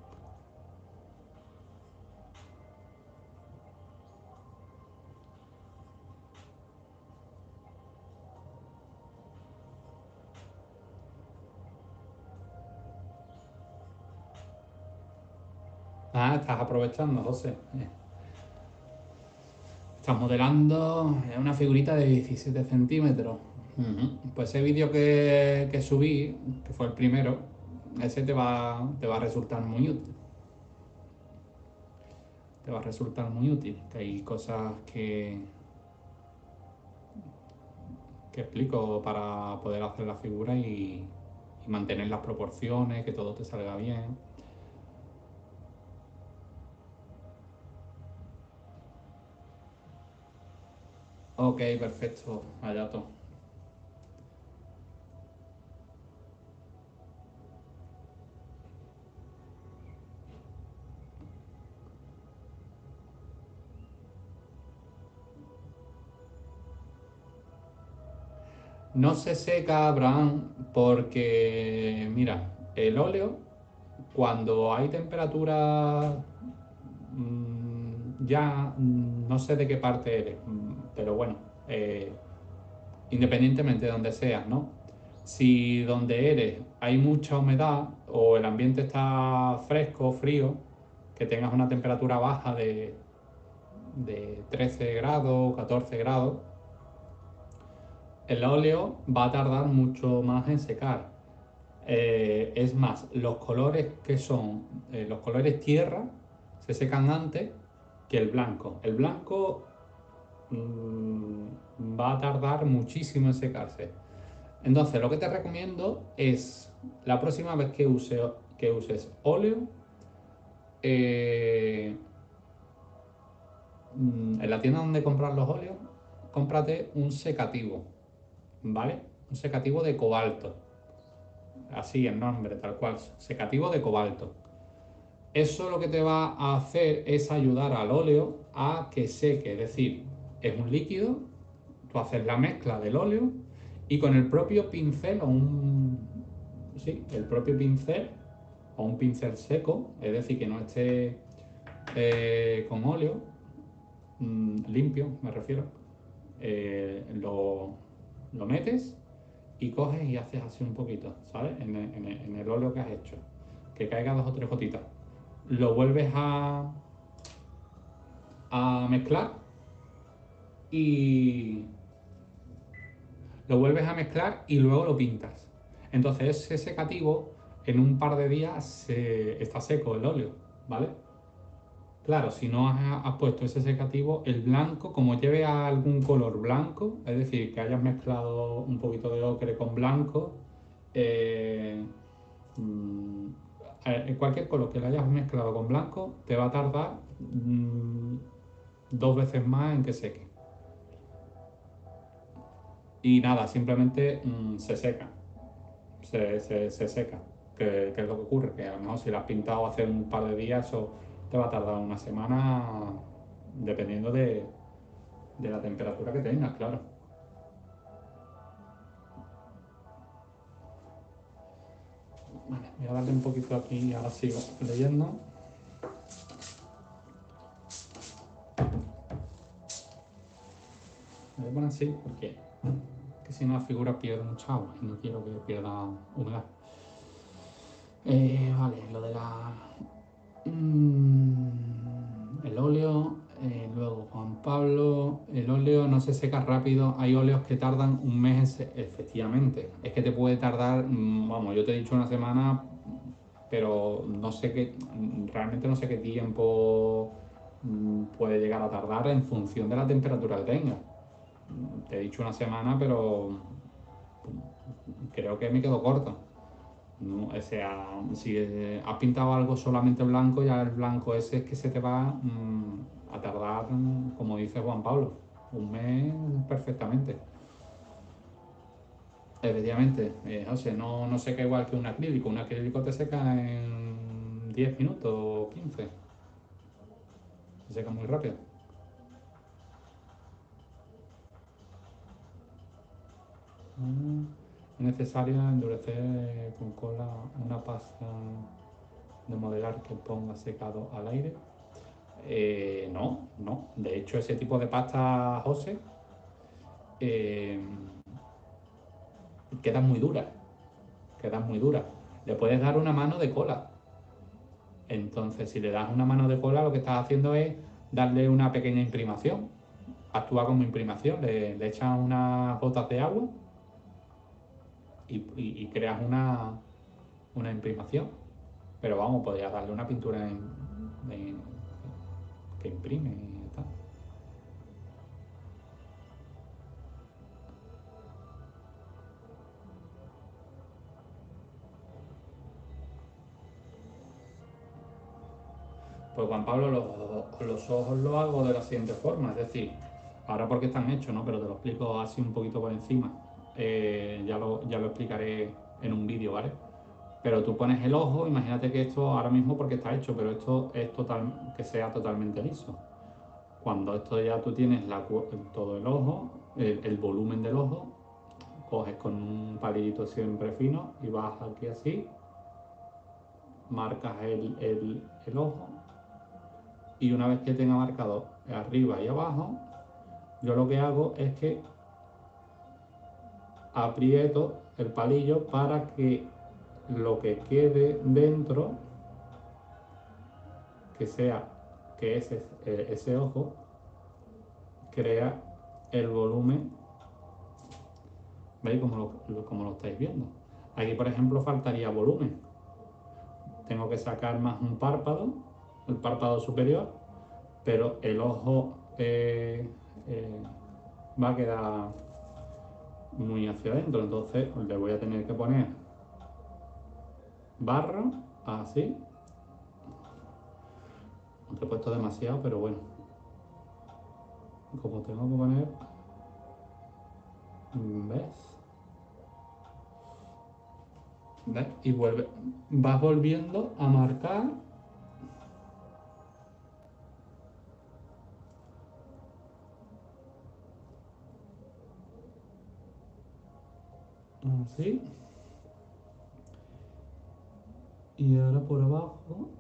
Ah, estás aprovechando, José. Estás modelando una figurita de 17 centímetros. Pues ese vídeo que subí, que fue el primero, ese te va a resultar muy útil. Te va a resultar muy útil. Que hay cosas que explico para poder hacer la figura y mantener las proporciones, que todo te salga bien. Ok, perfecto, Hayato. No se seca, Abraham, porque, mira, el óleo, cuando hay temperatura, ya no sé de qué parte eres, pero bueno, eh, independientemente de donde seas, ¿no? Si donde eres hay mucha humedad o el ambiente está fresco, frío, que tengas una temperatura baja de 13 grados, 14 grados, el óleo va a tardar mucho más en secar. Es más, los colores que son los colores tierra se secan antes que el blanco. El blanco va a tardar muchísimo en secarse. Entonces, lo que te recomiendo es la próxima vez que uses óleo, eh, en la tienda donde compras los óleos, cómprate un secativo, ¿vale? Un secativo de cobalto. Así el nombre, tal cual, secativo de cobalto. Eso lo que te va a hacer es ayudar al óleo a que seque, es decir, es un líquido, tú haces la mezcla del óleo y con el propio pincel sí, el propio pincel o un pincel seco, es decir, que no esté con óleo, limpio me refiero, lo metes y coges y haces así un poquito, ¿sabes? En el óleo que has hecho, que caiga 2 o 3 gotitas. Lo vuelves a mezclar y y luego lo pintas. Entonces ese secativo en un par de días está seco el óleo, ¿vale? Claro, si no has puesto ese secativo, el blanco, como lleve algún color blanco, es decir, que hayas mezclado un poquito de ocre con blanco, eh, mm, cualquier color que lo hayas mezclado con blanco, te va a tardar 2 veces más en que seque. Y nada, simplemente se seca, se seca. ¿Qué es lo que ocurre? Que a lo mejor si lo has pintado hace un par de días, eso te va a tardar una semana, dependiendo de la temperatura que tengas, claro. Vale, voy a darle un poquito aquí y ahora sigo leyendo. Me voy a poner así porque que si no la figura pierde mucha agua y no quiero que pierda humedad. Vale, lo de la... el óleo, luego Juan Pablo, el óleo no se seca rápido, hay óleos que tardan un mes, efectivamente, es que te puede tardar, vamos, yo te he dicho una semana, pero no sé qué, realmente no sé qué tiempo puede llegar a tardar en función de la temperatura que tenga. Te he dicho una semana, pero creo que me quedo corto. No, o sea, si has pintado algo solamente blanco, ya el blanco ese es que se te va a tardar como dice Juan Pablo, un mes perfectamente. Efectivamente, José, no seca igual que un acrílico. Un acrílico te seca en 10 minutos o 15. Se seca muy rápido. Es necesario endurecer con cola una pasta de modelar que ponga secado al aire. No. De hecho, ese tipo de pasta, José, eh, quedan muy duras. Quedan muy duras. Le puedes dar una mano de cola. Entonces, si le das una mano de cola, lo que estás haciendo es darle una pequeña imprimación. Actúa como imprimación. Le echas unas gotas de agua y creas una imprimación. Pero vamos, podrías darle una pintura que imprime y tal. Pues Juan Pablo, los ojos los hago de la siguiente forma, es decir, ahora porque están hechos, ¿no? Pero te lo explico así un poquito por encima. Ya lo explicaré en un vídeo, ¿vale? Pero tú pones el ojo, imagínate que esto ahora mismo porque está hecho, pero esto es que sea totalmente liso. Cuando esto ya tú tienes todo el ojo, el volumen del ojo, coges con un palillito siempre fino y vas aquí así, marcas el ojo y una vez que tenga marcado arriba y abajo, yo lo que hago es que aprieto el palillo para que lo que quede dentro, que sea que ese ojo, crea el volumen. ¿Veis cómo lo estáis viendo? Aquí, por ejemplo, faltaría volumen. Tengo que sacar más un párpado, el párpado superior, pero el ojo eh, va a quedar muy hacia adentro, entonces le voy a tener que poner barro, así. Aunque he puesto demasiado, pero bueno. Como tengo que poner, ¿ves? ¿Ves? Y vas volviendo a marcar así. Y ahora por abajo.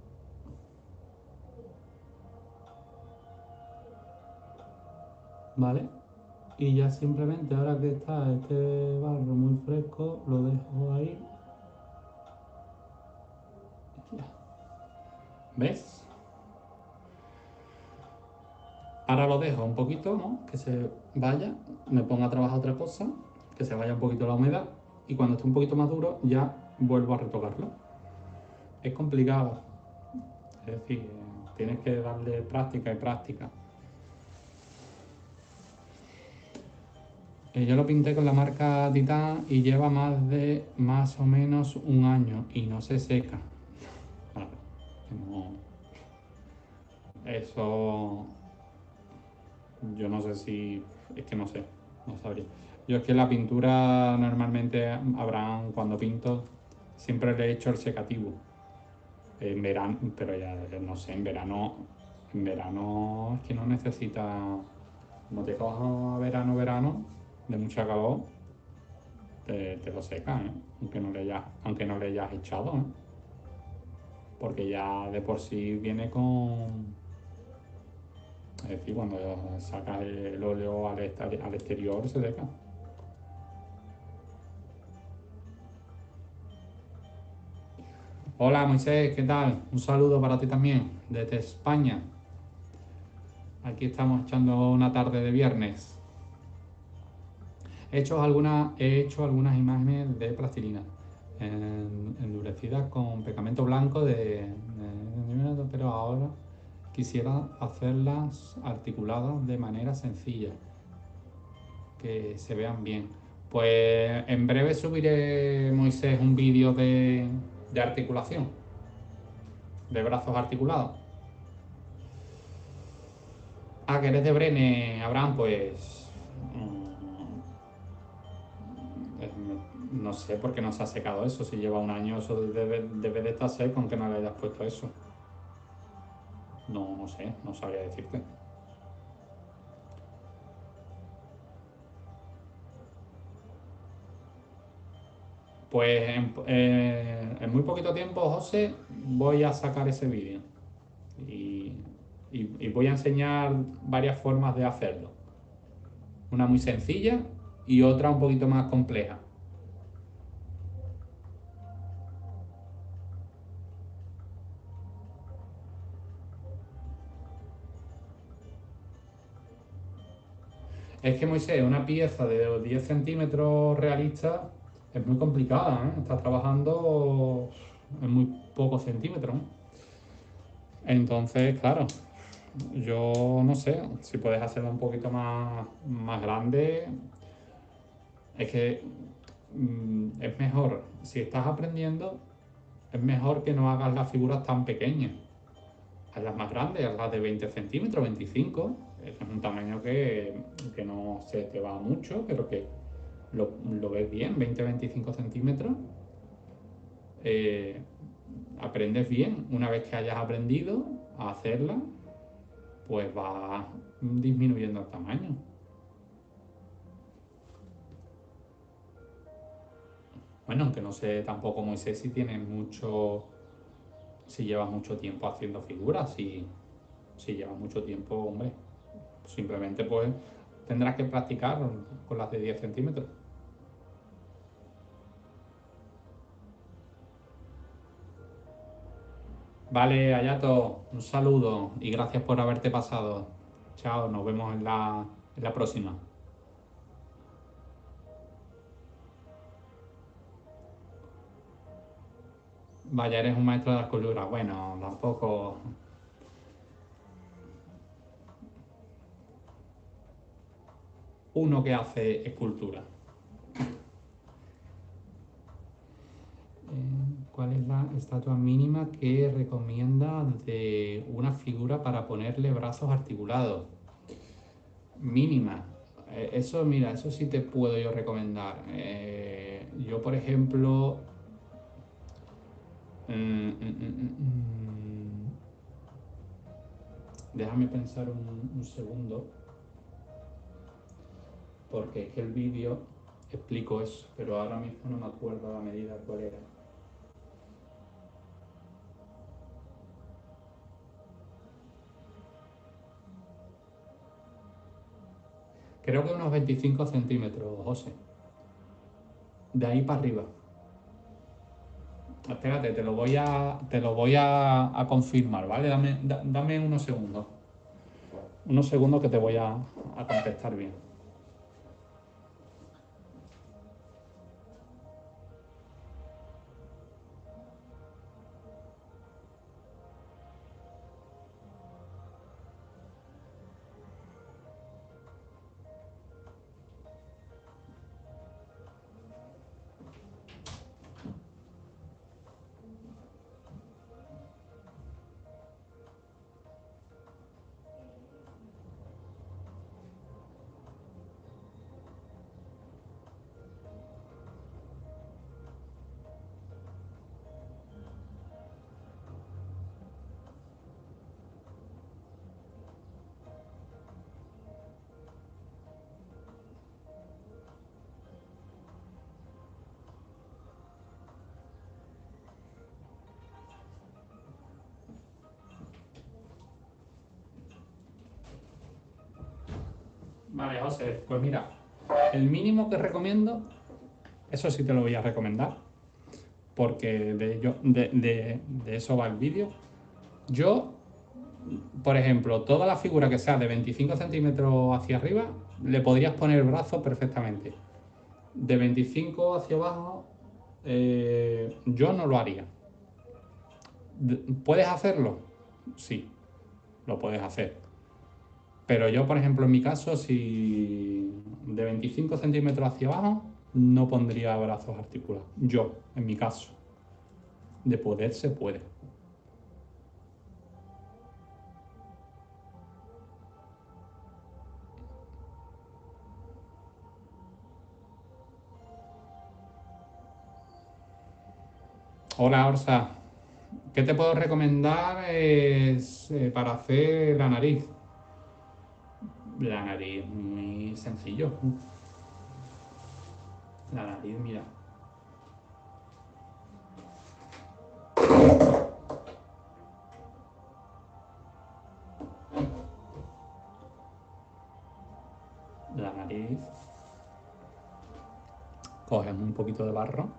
¿Vale? Y ya simplemente ahora que está este barro muy fresco, lo dejo ahí. ¿Ves? Ahora lo dejo un poquito, ¿no? Que se vaya, me ponga a trabajar otra cosa, que se vaya un poquito la humedad y cuando esté un poquito más duro ya vuelvo a retocarlo. Es complicado, es decir, tienes que darle práctica y práctica. Yo lo pinté con la marca Titan y lleva más o menos un año y no se seca. Claro, no, eso yo no sé si, es que no sé, no sabría. Yo es que la pintura normalmente habrán, cuando pinto, siempre le he hecho el secativo. En verano, pero ya no sé, en verano es que no necesita, como te cojas verano, de mucha calor, te lo seca, ¿eh? Aunque no le hayas echado, ¿eh? Porque ya de por sí viene con, es decir, cuando sacas el óleo al exterior se seca. Hola Moisés, ¿qué tal? Un saludo para ti también, desde España. Aquí estamos echando una tarde de viernes. He hecho algunas imágenes de plastilina endurecidas con pegamento blanco pero ahora quisiera hacerlas articuladas de manera sencilla, que se vean bien. Pues en breve subiré, Moisés, un vídeo de articulación, de brazos articulados. Ah, que eres de Brene, Abraham, pues... no sé por qué no se ha secado eso. Si lleva un año, eso debe de estar seco, aunque no le hayas puesto eso. No, no sé, no sabría decirte. Pues en muy poquito tiempo, José, voy a sacar ese vídeo y, y voy a enseñar varias formas de hacerlo. Una muy sencilla y otra un poquito más compleja. Es que, Moisés, una pieza de 10 centímetros realista es muy complicada, ¿eh? Estás trabajando en muy pocos centímetros, ¿eh? Entonces, claro, yo no sé, si puedes hacerlo un poquito más grande, es que es mejor, si estás aprendiendo, es mejor que no hagas las figuras tan pequeñas. Hazlas más grandes, hazlas de 20 centímetros, 25. Es un tamaño que no se te va mucho, pero que lo ves bien, 20-25 centímetros. eh, Aprendes bien. Una vez que hayas aprendido a hacerla, pues va disminuyendo el tamaño. Bueno, aunque no sé tampoco, Moisés, si tienes mucho, si llevas mucho tiempo haciendo figuras, si llevas mucho tiempo, hombre, simplemente pues tendrás que practicar con las de 10 centímetros. Vale, Ayato, un saludo y gracias por haberte pasado. Chao, nos vemos en la próxima. Vaya, eres un maestro de la escultura. Bueno, tampoco uno que hace escultura. ¿Cuál es la estatua mínima que recomienda de una figura para ponerle brazos articulados? Mínima. Eso, mira, eso sí te puedo yo recomendar. Yo, por ejemplo, déjame pensar un segundo, porque es que el vídeo explico eso, pero ahora mismo no me acuerdo la medida cuál era. Creo que unos 25 centímetros, José. De ahí para arriba. Espérate, te lo voy a confirmar, ¿vale? Dame unos segundos. Unos segundos que te voy a contestar bien. Vale, José, pues mira, el mínimo que recomiendo, eso sí te lo voy a recomendar, porque de eso va el vídeo. Yo, por ejemplo, toda la figura que sea de 25 centímetros hacia arriba, le podrías poner el brazo perfectamente. De 25 hacia abajo, yo no lo haría. ¿Puedes hacerlo? Sí, lo puedes hacer. Pero yo, por ejemplo, en mi caso, si de 25 centímetros hacia abajo, no pondría brazos articulados. Yo, en mi caso, de poder se puede. Hola, Orsa. ¿Qué te puedo recomendar para hacer la nariz? La nariz, muy sencillo. La nariz, mira. La nariz. Coges un poquito de barro.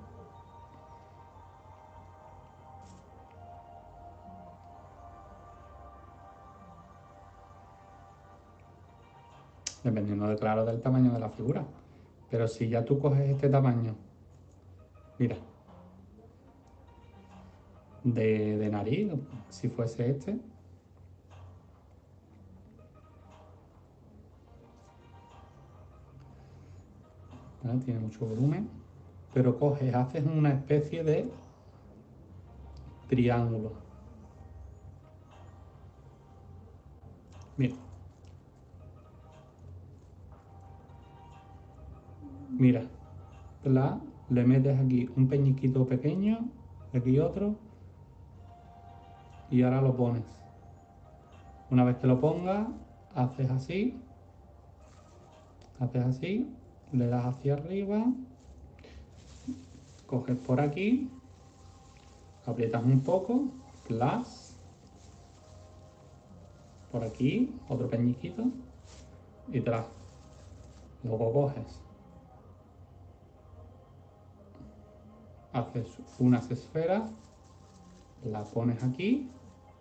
Dependiendo, de, claro, del tamaño de la figura. Pero si ya tú coges este tamaño, mira, de nariz, si fuese este, ¿vale? Tiene mucho volumen, pero coges, haces una especie de triángulo. Mira, mira, le metes aquí un peñiquito pequeño, aquí otro, y ahora lo pones. Una vez que lo pongas, haces así, le das hacia arriba, coges por aquí, aprietas un poco, plus, por aquí, otro peñiquito, y tras. Luego coges, haces unas esferas, la pones aquí,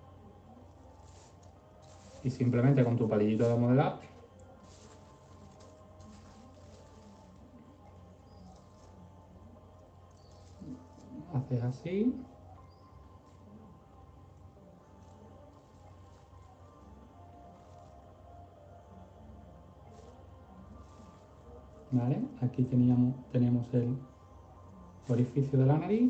y simplemente con tu palillito de modelar, haces así, ¿vale? Aquí tenemos el orificio de la nariz,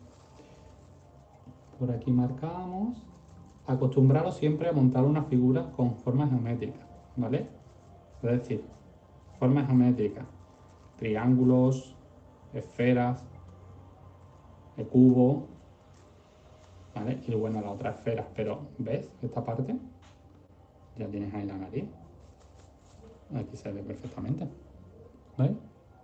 por aquí marcamos. Acostumbraros siempre a montar una figura con forma geométrica, ¿vale? Es decir, formas geométricas, triángulos, esferas, el cubo, ¿vale? Y bueno, la otra esfera, pero ¿ves esta parte? Ya tienes ahí la nariz. Aquí se ve perfectamente, ¿vale?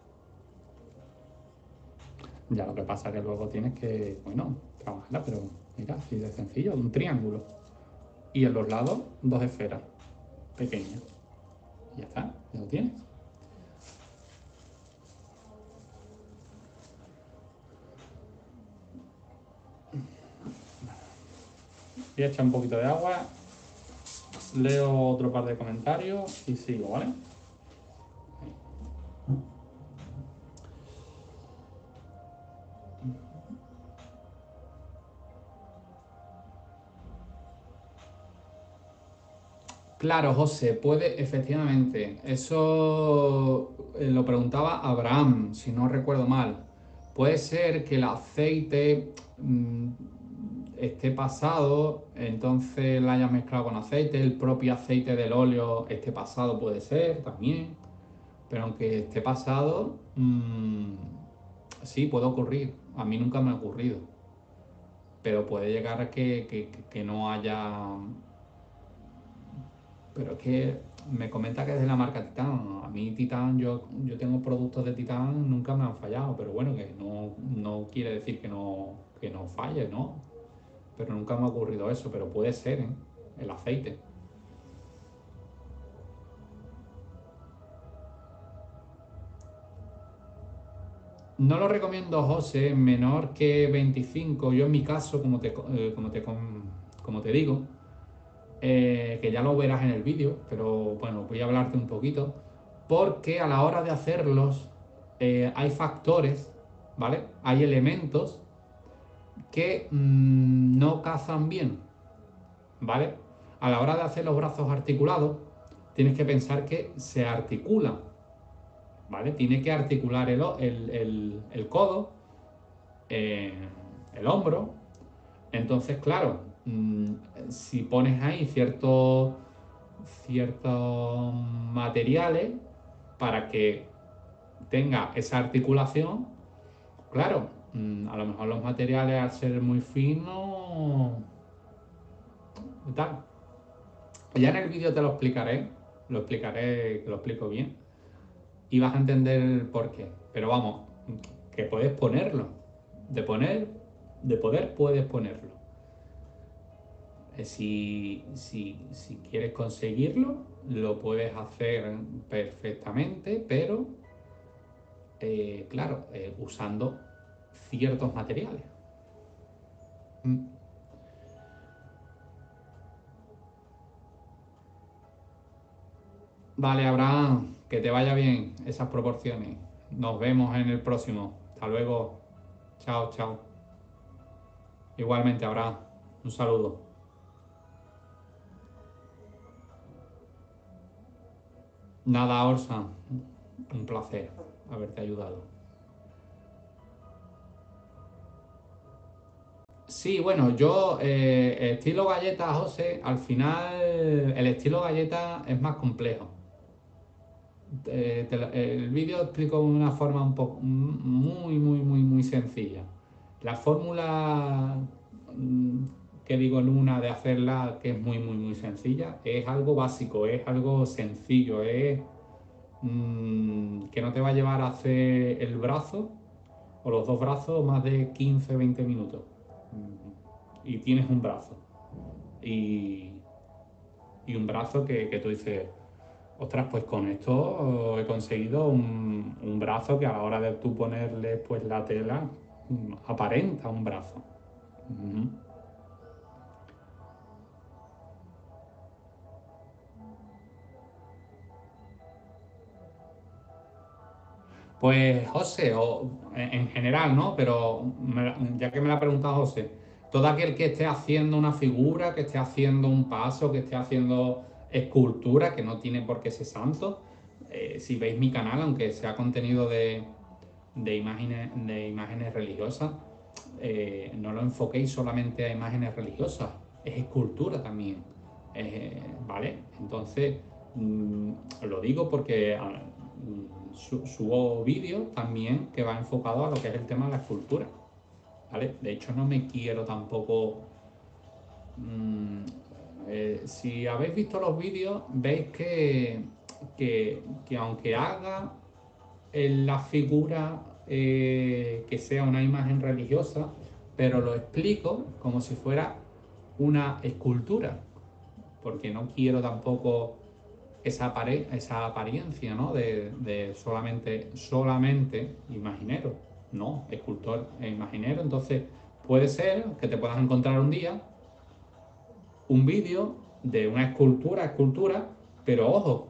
Ya lo que pasa es que luego tienes que, bueno, trabajarla, pero mira, así de sencillo, un triángulo. Y en los lados, dos esferas pequeñas. Y ya está, ya lo tienes. Voy a echar un poquito de agua, leo otro par de comentarios y sigo, ¿vale? Claro, José, puede, efectivamente. Eso lo preguntaba Abraham, si no recuerdo mal. Puede ser que el aceite esté pasado, entonces la hayas mezclado con aceite, el propio aceite del óleo esté pasado, puede ser también. Pero aunque esté pasado, sí, puede ocurrir. A mí nunca me ha ocurrido. Pero puede llegar a que no haya. Pero es que me comenta que es de la marca Titan. A mí Titan, yo tengo productos de Titan, nunca me han fallado, pero bueno, que no quiere decir que no falle, ¿no? Pero nunca me ha ocurrido eso, pero puede ser, ¿eh? El aceite. No lo recomiendo, José, menor que 25. Yo en mi caso, como te digo, que ya lo verás en el vídeo, pero bueno, voy a hablarte un poquito, porque a la hora de hacerlos hay factores, ¿vale? Hay elementos que no cazan bien, ¿vale? A la hora de hacer los brazos articulados, tienes que pensar que se articulan, ¿vale? Tiene que articular el codo, eh, el hombro. Entonces, claro, si pones ahí ciertos materiales para que tenga esa articulación, claro, A lo mejor los materiales al ser muy finos y tal. Ya en el vídeo te lo explicaré, que lo explico bien y vas a entender el por qué. Pero vamos, que puedes ponerlo. De poder puedes ponerlo. Si quieres conseguirlo, lo puedes hacer perfectamente, pero claro, usando ciertos materiales. Mm. Vale, Abraham, que te vaya bien esas proporciones. Nos vemos en el próximo. Hasta luego. Chao, chao. Igualmente, Abraham. Un saludo. Nada, Orsa. Un placer haberte ayudado. Sí, bueno, yo, estilo galleta, José, al final el estilo galleta es más complejo. El vídeo explico de una forma un poco muy sencilla. La fórmula mm, que digo en una de hacerla, que es muy sencilla, es algo básico, es algo sencillo, es que no te va a llevar a hacer el brazo o los dos brazos más de 15 20 minutos. Y tienes un brazo. Y, y un brazo que tú dices, ostras, pues con esto he conseguido un brazo que a la hora de tú ponerle pues la tela aparenta un brazo. Ujú. Pues José, o en general, ¿no? Pero ya que me la ha preguntado José, todo aquel que esté haciendo una figura, que esté haciendo un paso, que esté haciendo escultura, que no tiene por qué ser santo, si veis mi canal, aunque sea contenido de imágenes religiosas, no lo enfoquéis solamente a imágenes religiosas, es escultura también, ¿vale? Entonces, lo digo porque subo vídeos también que va enfocado a lo que es el tema de la escultura, ¿vale? De hecho, no me quiero tampoco... mmm, si habéis visto los vídeos, veis que aunque haga en la figura que sea una imagen religiosa, pero lo explico como si fuera una escultura, porque no quiero tampoco esa apariencia, ¿no? De solamente imaginero, no, escultor e imaginero. Entonces, puede ser que te puedas encontrar un día un vídeo de una escultura, pero ojo,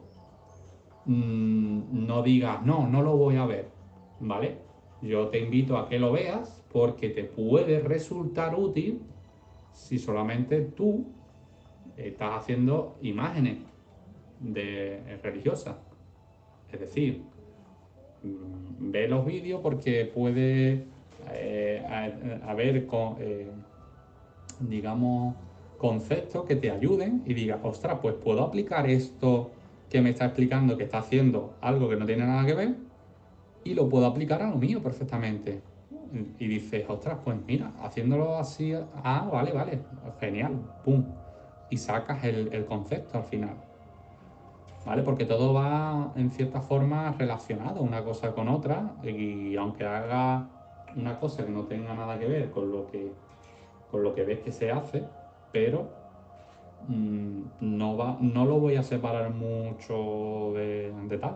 no digas, no, no lo voy a ver, ¿vale? Yo te invito a que lo veas porque te puede resultar útil si solamente tú estás haciendo imágenes religiosas. Es decir, ve los vídeos porque puede haber, digamos, conceptos que te ayuden y digas, ostras, pues puedo aplicar esto que me está explicando que está haciendo algo que no tiene nada que ver y lo puedo aplicar a lo mío perfectamente. Y dices, ostras, pues mira, haciéndolo así, vale, genial, pum. Y sacas el concepto al final, ¿vale? Porque todo va en cierta forma relacionado una cosa con otra y aunque haga una cosa que no tenga nada que ver con lo que ves que se hace, pero no lo voy a separar mucho de tal.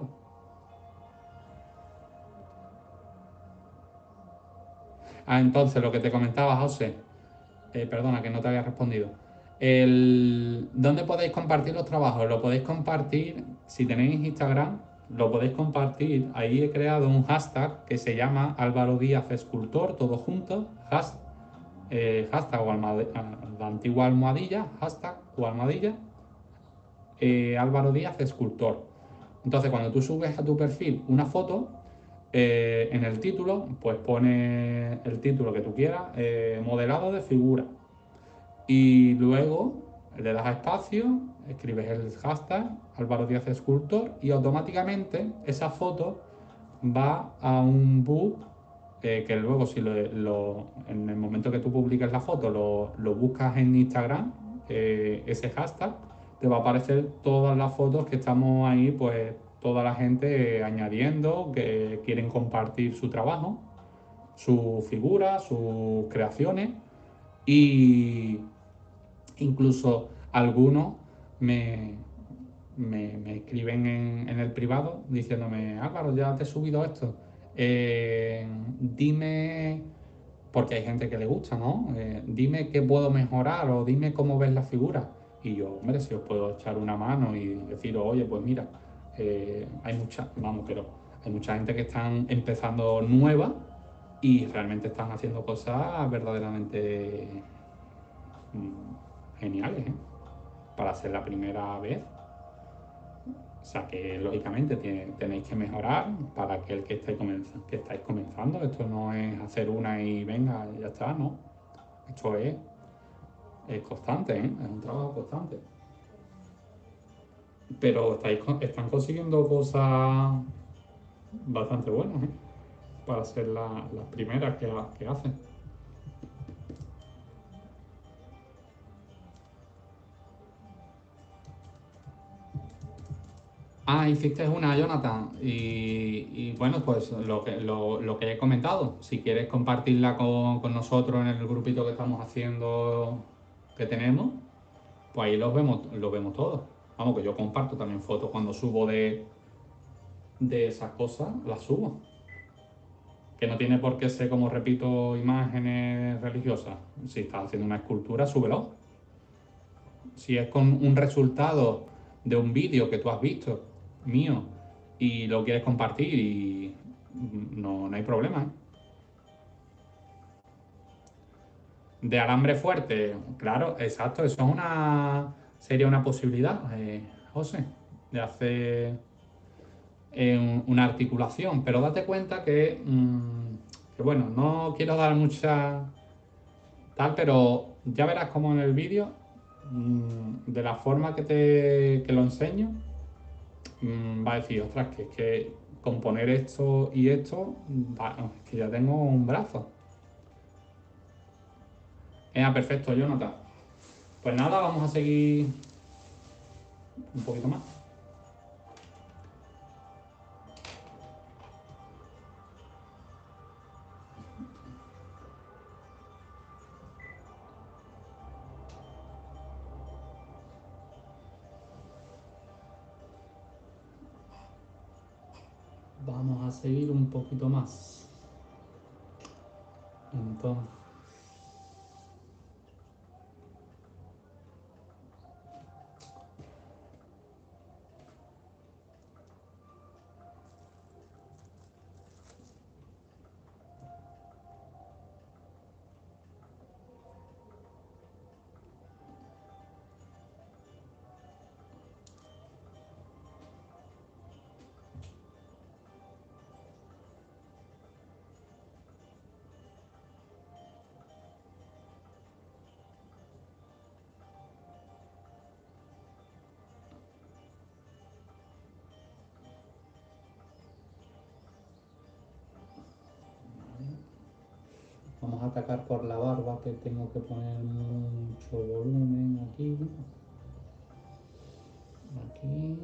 Entonces, lo que te comentaba, José, perdona que no te había respondido. ¿Dónde podéis compartir los trabajos? Lo podéis compartir, si tenéis Instagram, lo podéis compartir. Ahí he creado un hashtag que se llama Álvaro Díaz Escultor, todo junto, hashtag o la antigua almohadilla, hashtag o almohadilla, Álvaro Díaz Escultor. Entonces, cuando tú subes a tu perfil una foto, en el título, pues pone el título que tú quieras, modelado de figura. Y luego le das a espacio, escribes el hashtag Álvaro Díaz Escultor y automáticamente esa foto va a un book que luego si en el momento que tú publiques la foto lo buscas en Instagram, ese hashtag, te va a aparecer todas las fotos que estamos ahí, pues toda la gente añadiendo, que quieren compartir su trabajo, sus figuras, sus creaciones y incluso algunos me, me escriben en el privado diciéndome, Álvaro, ya te he subido esto. Dime, porque hay gente que le gusta, ¿no? Dime qué puedo mejorar o dime cómo ves la figura. Y yo, hombre, si os puedo echar una mano y deciros, oye, pues mira, hay mucha, vamos, pero hay mucha gente que están empezando nueva y realmente están haciendo cosas verdaderamente geniales, ¿eh? Para ser la primera vez. O sea que lógicamente tenéis que mejorar para aquel que estáis comenzando. Esto no es hacer una y venga, ya está, ¿no? Esto es constante, ¿eh? Es un trabajo constante. Pero están consiguiendo cosas bastante buenas, ¿eh? Para ser las primeras que hacen. Ah, hiciste una, Jonathan. Y bueno, pues lo que he comentado, si quieres compartirla con nosotros en el grupito que estamos haciendo, que tenemos, pues ahí los vemos todos. Vamos, que yo comparto también fotos cuando subo de esas cosas, las subo. Que no tiene por qué ser, como repito, imágenes religiosas. Si estás haciendo una escultura, súbelo. Si es con un resultado de un vídeo que tú has visto, mío, y lo quieres compartir, y no hay problema, ¿eh? De alambre fuerte, claro, exacto, eso sería una posibilidad, José, de hacer una articulación, pero date cuenta que, bueno, no quiero dar mucha tal, pero ya verás como en el vídeo, de la forma que lo enseño, va a decir, ostras, que es que componer esto y esto, es que ya tengo un brazo. Perfecto, Jonathan. Pues nada, vamos a seguir un poquito más. Vamos a seguir un poquito más. Entonces, vamos a atacar por la barba, que tengo que poner mucho volumen aquí. Aquí.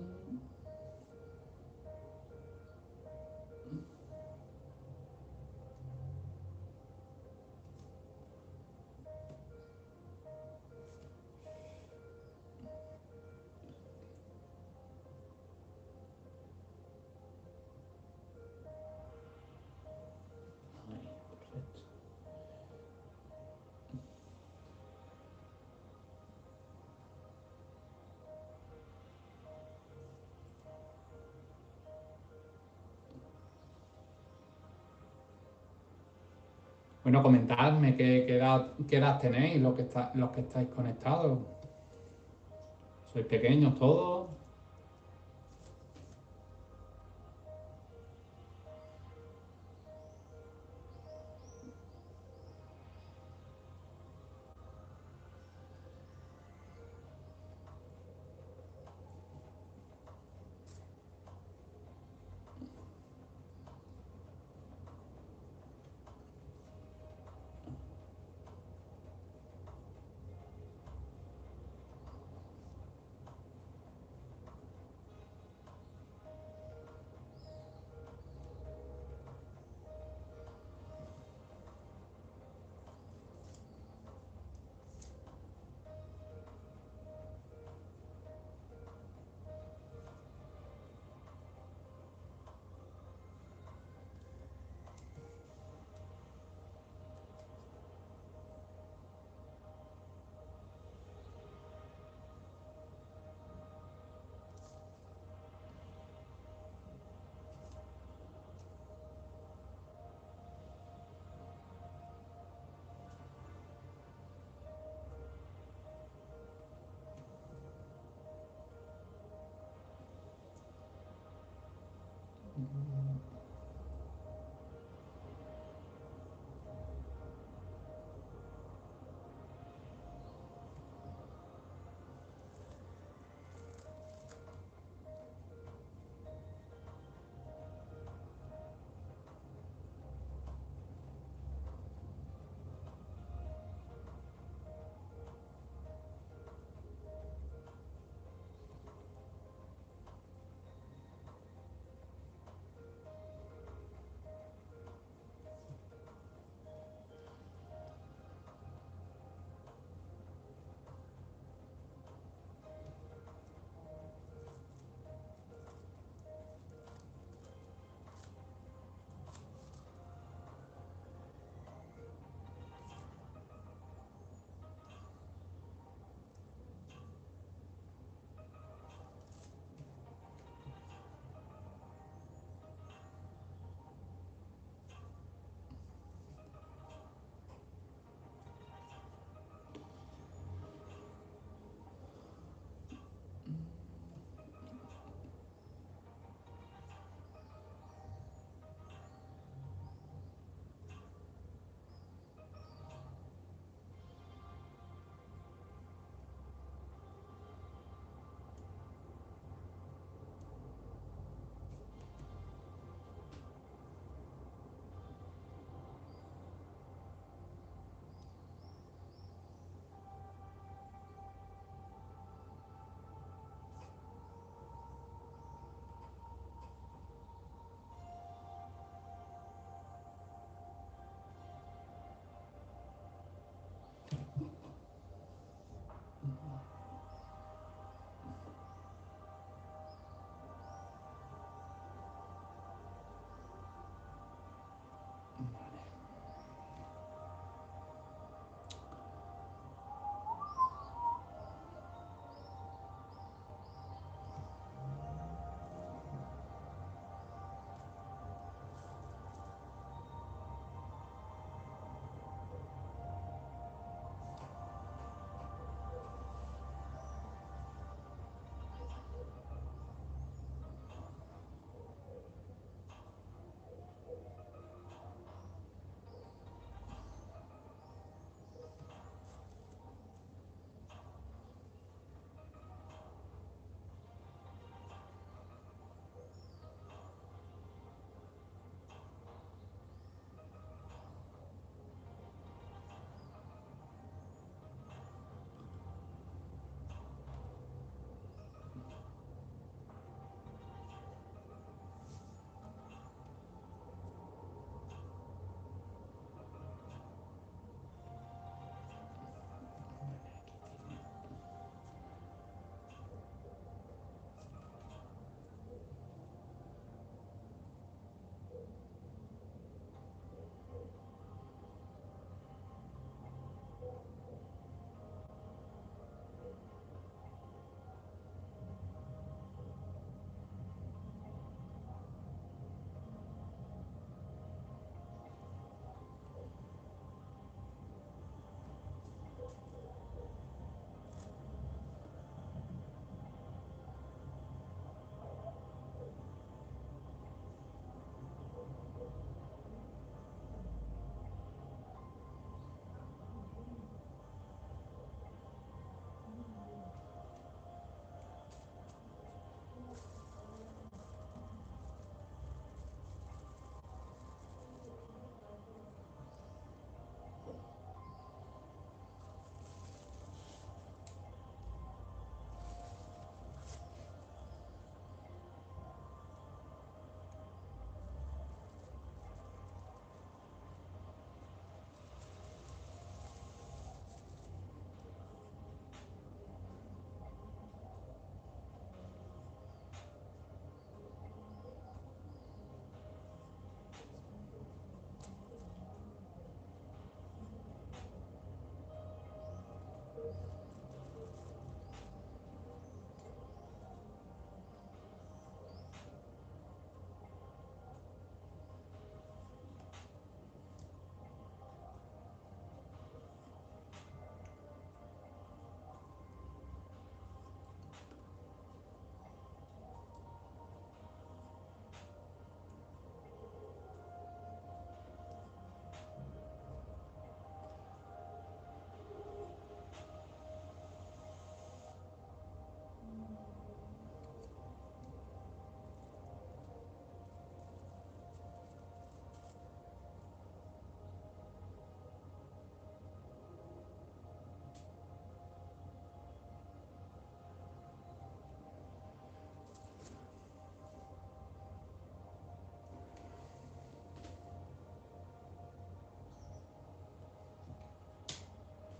Ahí, perfecto. Bueno, comentadme qué edad tenéis, los que estáis conectados. ¿Sois pequeños todos?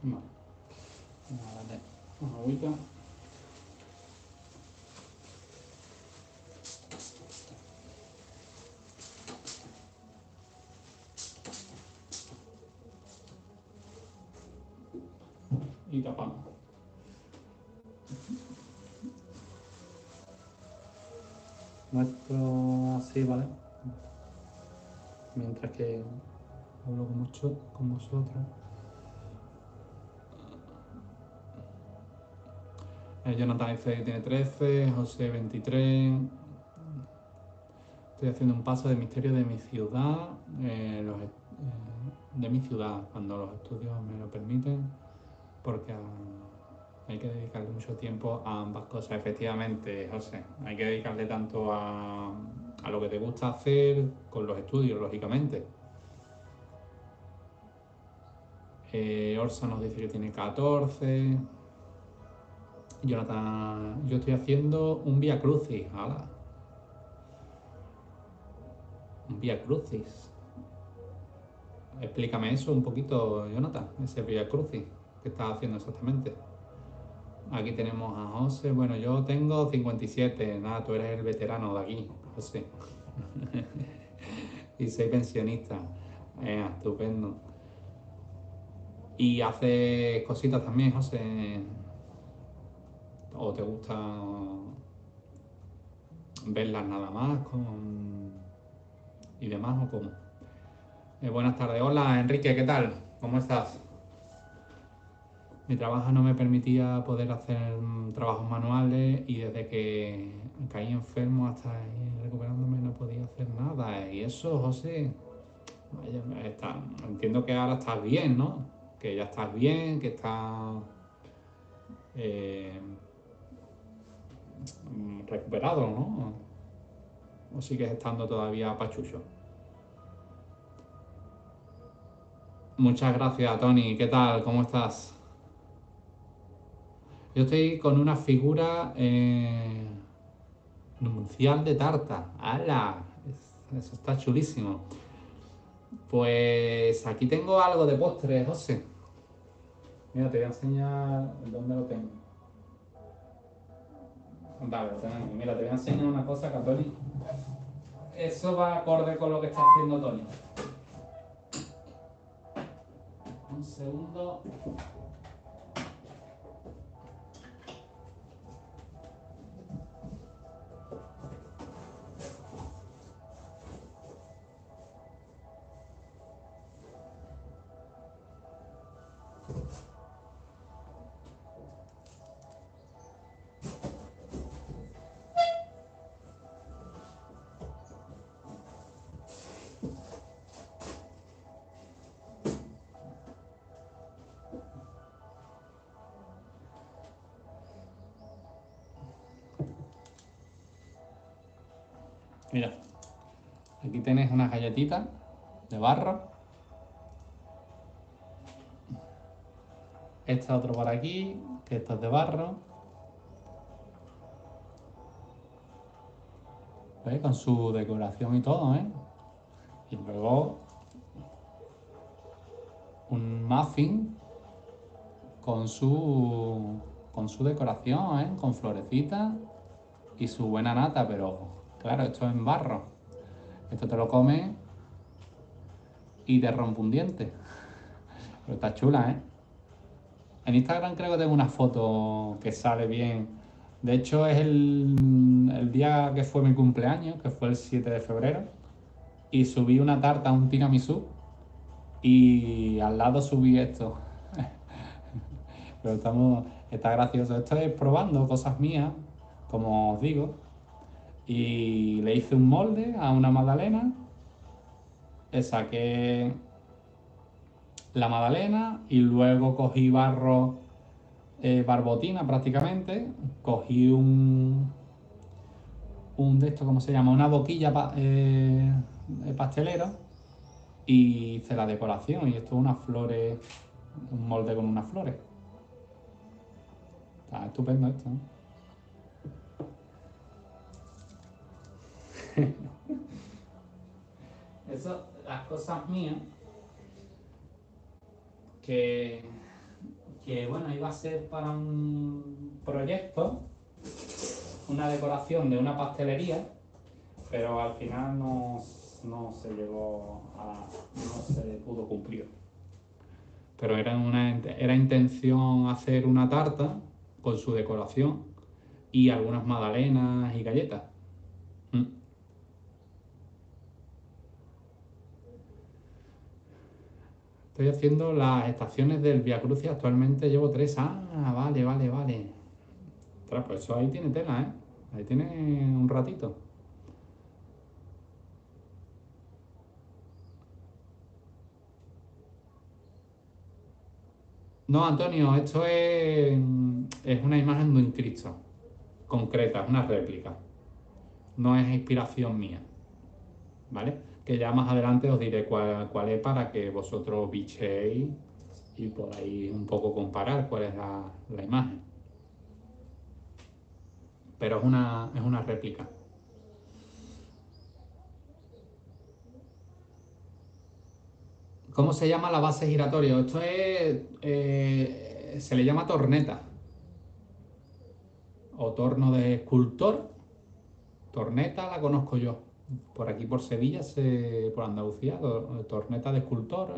Vale. Vale. Una agüita. Y tapamos. Muestro así, ¿vale? Mientras que hablo con vosotros. Jonathan dice que tiene 13, José 23. Estoy haciendo un paso de misterio de mi ciudad, de mi ciudad, cuando los estudios me lo permiten, porque hay que dedicarle mucho tiempo a ambas cosas. Efectivamente, José, hay que dedicarle tanto a lo que te gusta hacer con los estudios, lógicamente. Orsa nos dice que tiene 14. Jonathan, yo estoy haciendo un Vía Crucis. ¡Hala! Un Vía Crucis. Explícame eso un poquito, Jonathan, ese Vía Crucis que estás haciendo exactamente. Aquí tenemos a José. Bueno, yo tengo 57. Nada, tú eres el veterano de aquí, José. Y soy pensionista. Estupendo. ¿Y haces cositas también, José? ¿O te gusta verlas nada más y demás o cómo? Buenas tardes. Hola, Enrique, ¿qué tal? ¿Cómo estás? Mi trabajo no me permitía poder hacer trabajos manuales y desde que caí enfermo hasta ahí recuperándome no podía hacer nada. Y eso, José, entiendo que ahora estás bien, ¿no? Que ya estás bien, que estás eh, recuperado, ¿no? ¿O sigues estando todavía pachucho? Muchas gracias, Tony. ¿Qué tal? ¿Cómo estás? Yo estoy con una figura nuncial de tarta. ¡Hala! Eso está chulísimo. Pues aquí tengo algo de postre, José. Mira, te voy a enseñar dónde lo tengo. Vale, lo tengo aquí. Mira, te voy a enseñar una cosa que a Tony. Eso va acorde con lo que está haciendo Tony. Un segundo. Mira, aquí tenéis unas galletitas de barro. Este otro por aquí, que esto es de barro. ¿Ves? Con su decoración y todo, ¿eh? Y luego un muffin con su decoración, ¿eh? Con florecitas y su buena nata, pero claro, esto es en barro. Esto te lo comes y te rompe un diente. Pero está chula, ¿eh? En Instagram creo que tengo una foto que sale bien. De hecho, es el día que fue mi cumpleaños, que fue el 7 de febrero, y subí una tarta, un tiramisú, y al lado subí esto. Pero está gracioso. Esto es probando cosas mías, como os digo, y le hice un molde a una magdalena, saqué la magdalena y luego cogí barro, barbotina prácticamente, cogí un de esto, ¿cómo se llama? Una boquilla pastelero y hice la decoración y esto es unas flores, un molde con unas flores. Está estupendo esto, ¿no? Eso, las cosas mías que que bueno, iba a ser para un proyecto, una decoración de una pastelería, pero al final no se llegó a, no se pudo cumplir. Pero era intención hacer una tarta con su decoración y algunas magdalenas y galletas. Mm. Estoy haciendo las estaciones del Via Crucis, actualmente llevo 3. Ah, vale, vale, vale. Ostras, pues eso ahí tiene tela, ¿eh? Ahí tiene un ratito. No, Antonio, esto es una imagen de un Cristo, concreta, es una réplica. No es inspiración mía, ¿vale? Que ya más adelante os diré cuál es para que vosotros bichéis y podáis un poco comparar cuál es la imagen. Pero es una réplica. ¿Cómo se llama la base giratoria? Esto se le llama torneta o torno de escultor. Torneta la conozco yo. Por aquí, por Sevilla, por Andalucía, torneta de escultor.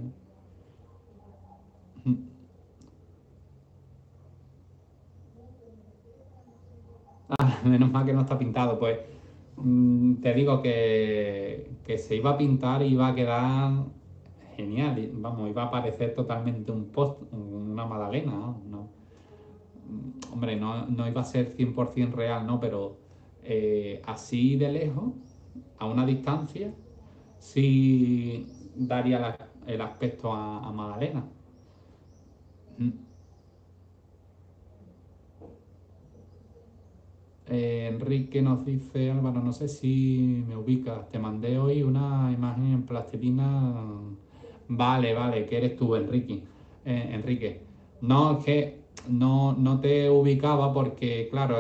Menos mal que no está pintado. Pues te digo que se iba a pintar y iba a quedar genial. Vamos, iba a parecer totalmente un post, una magdalena, ¿no? Hombre, no iba a ser 100% real, ¿no? Pero así de lejos, a una distancia, sí daría el aspecto a magdalena. Mm. Enrique nos dice, Álvaro, no sé si me ubicas, te mandé hoy una imagen en plastilina. Vale, vale, que eres tú, Enrique. Enrique. No, es que no te ubicaba porque, claro,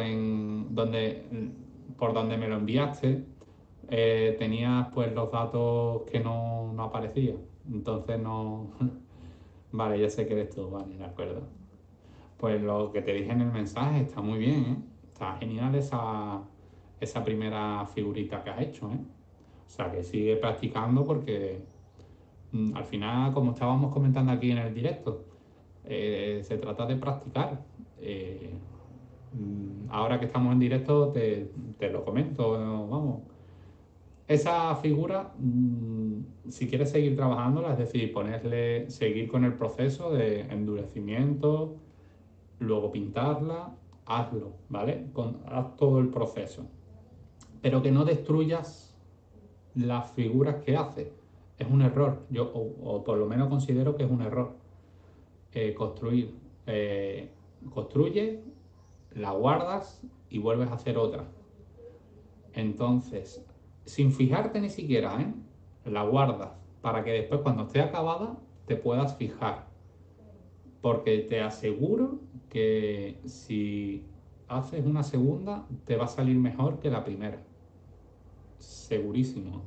por donde me lo enviaste, tenías pues los datos que no aparecían. Entonces no. Vale, ya sé que eres tú, vale, de acuerdo. Pues lo que te dije en el mensaje está muy bien, ¿eh? Está genial esa primera figurita que has hecho, ¿eh? O sea, que sigue practicando porque al final, como estábamos comentando aquí en el directo, se trata de practicar. Eh, Ahora que estamos en directo te lo comento, vamos. Esa figura, si quieres seguir trabajándola, es decir, seguir con el proceso de endurecimiento, luego pintarla, hazlo, ¿vale? Haz todo el proceso. Pero que no destruyas las figuras que haces. Es un error, o por lo menos considero que es un error. Construir. Eh, Construye, la guardas y vuelves a hacer otra. Entonces, sin fijarte ni siquiera, ¿eh? La guardas para que después cuando esté acabada te puedas fijar. Porque te aseguro que si haces una segunda te va a salir mejor que la primera. Segurísimo.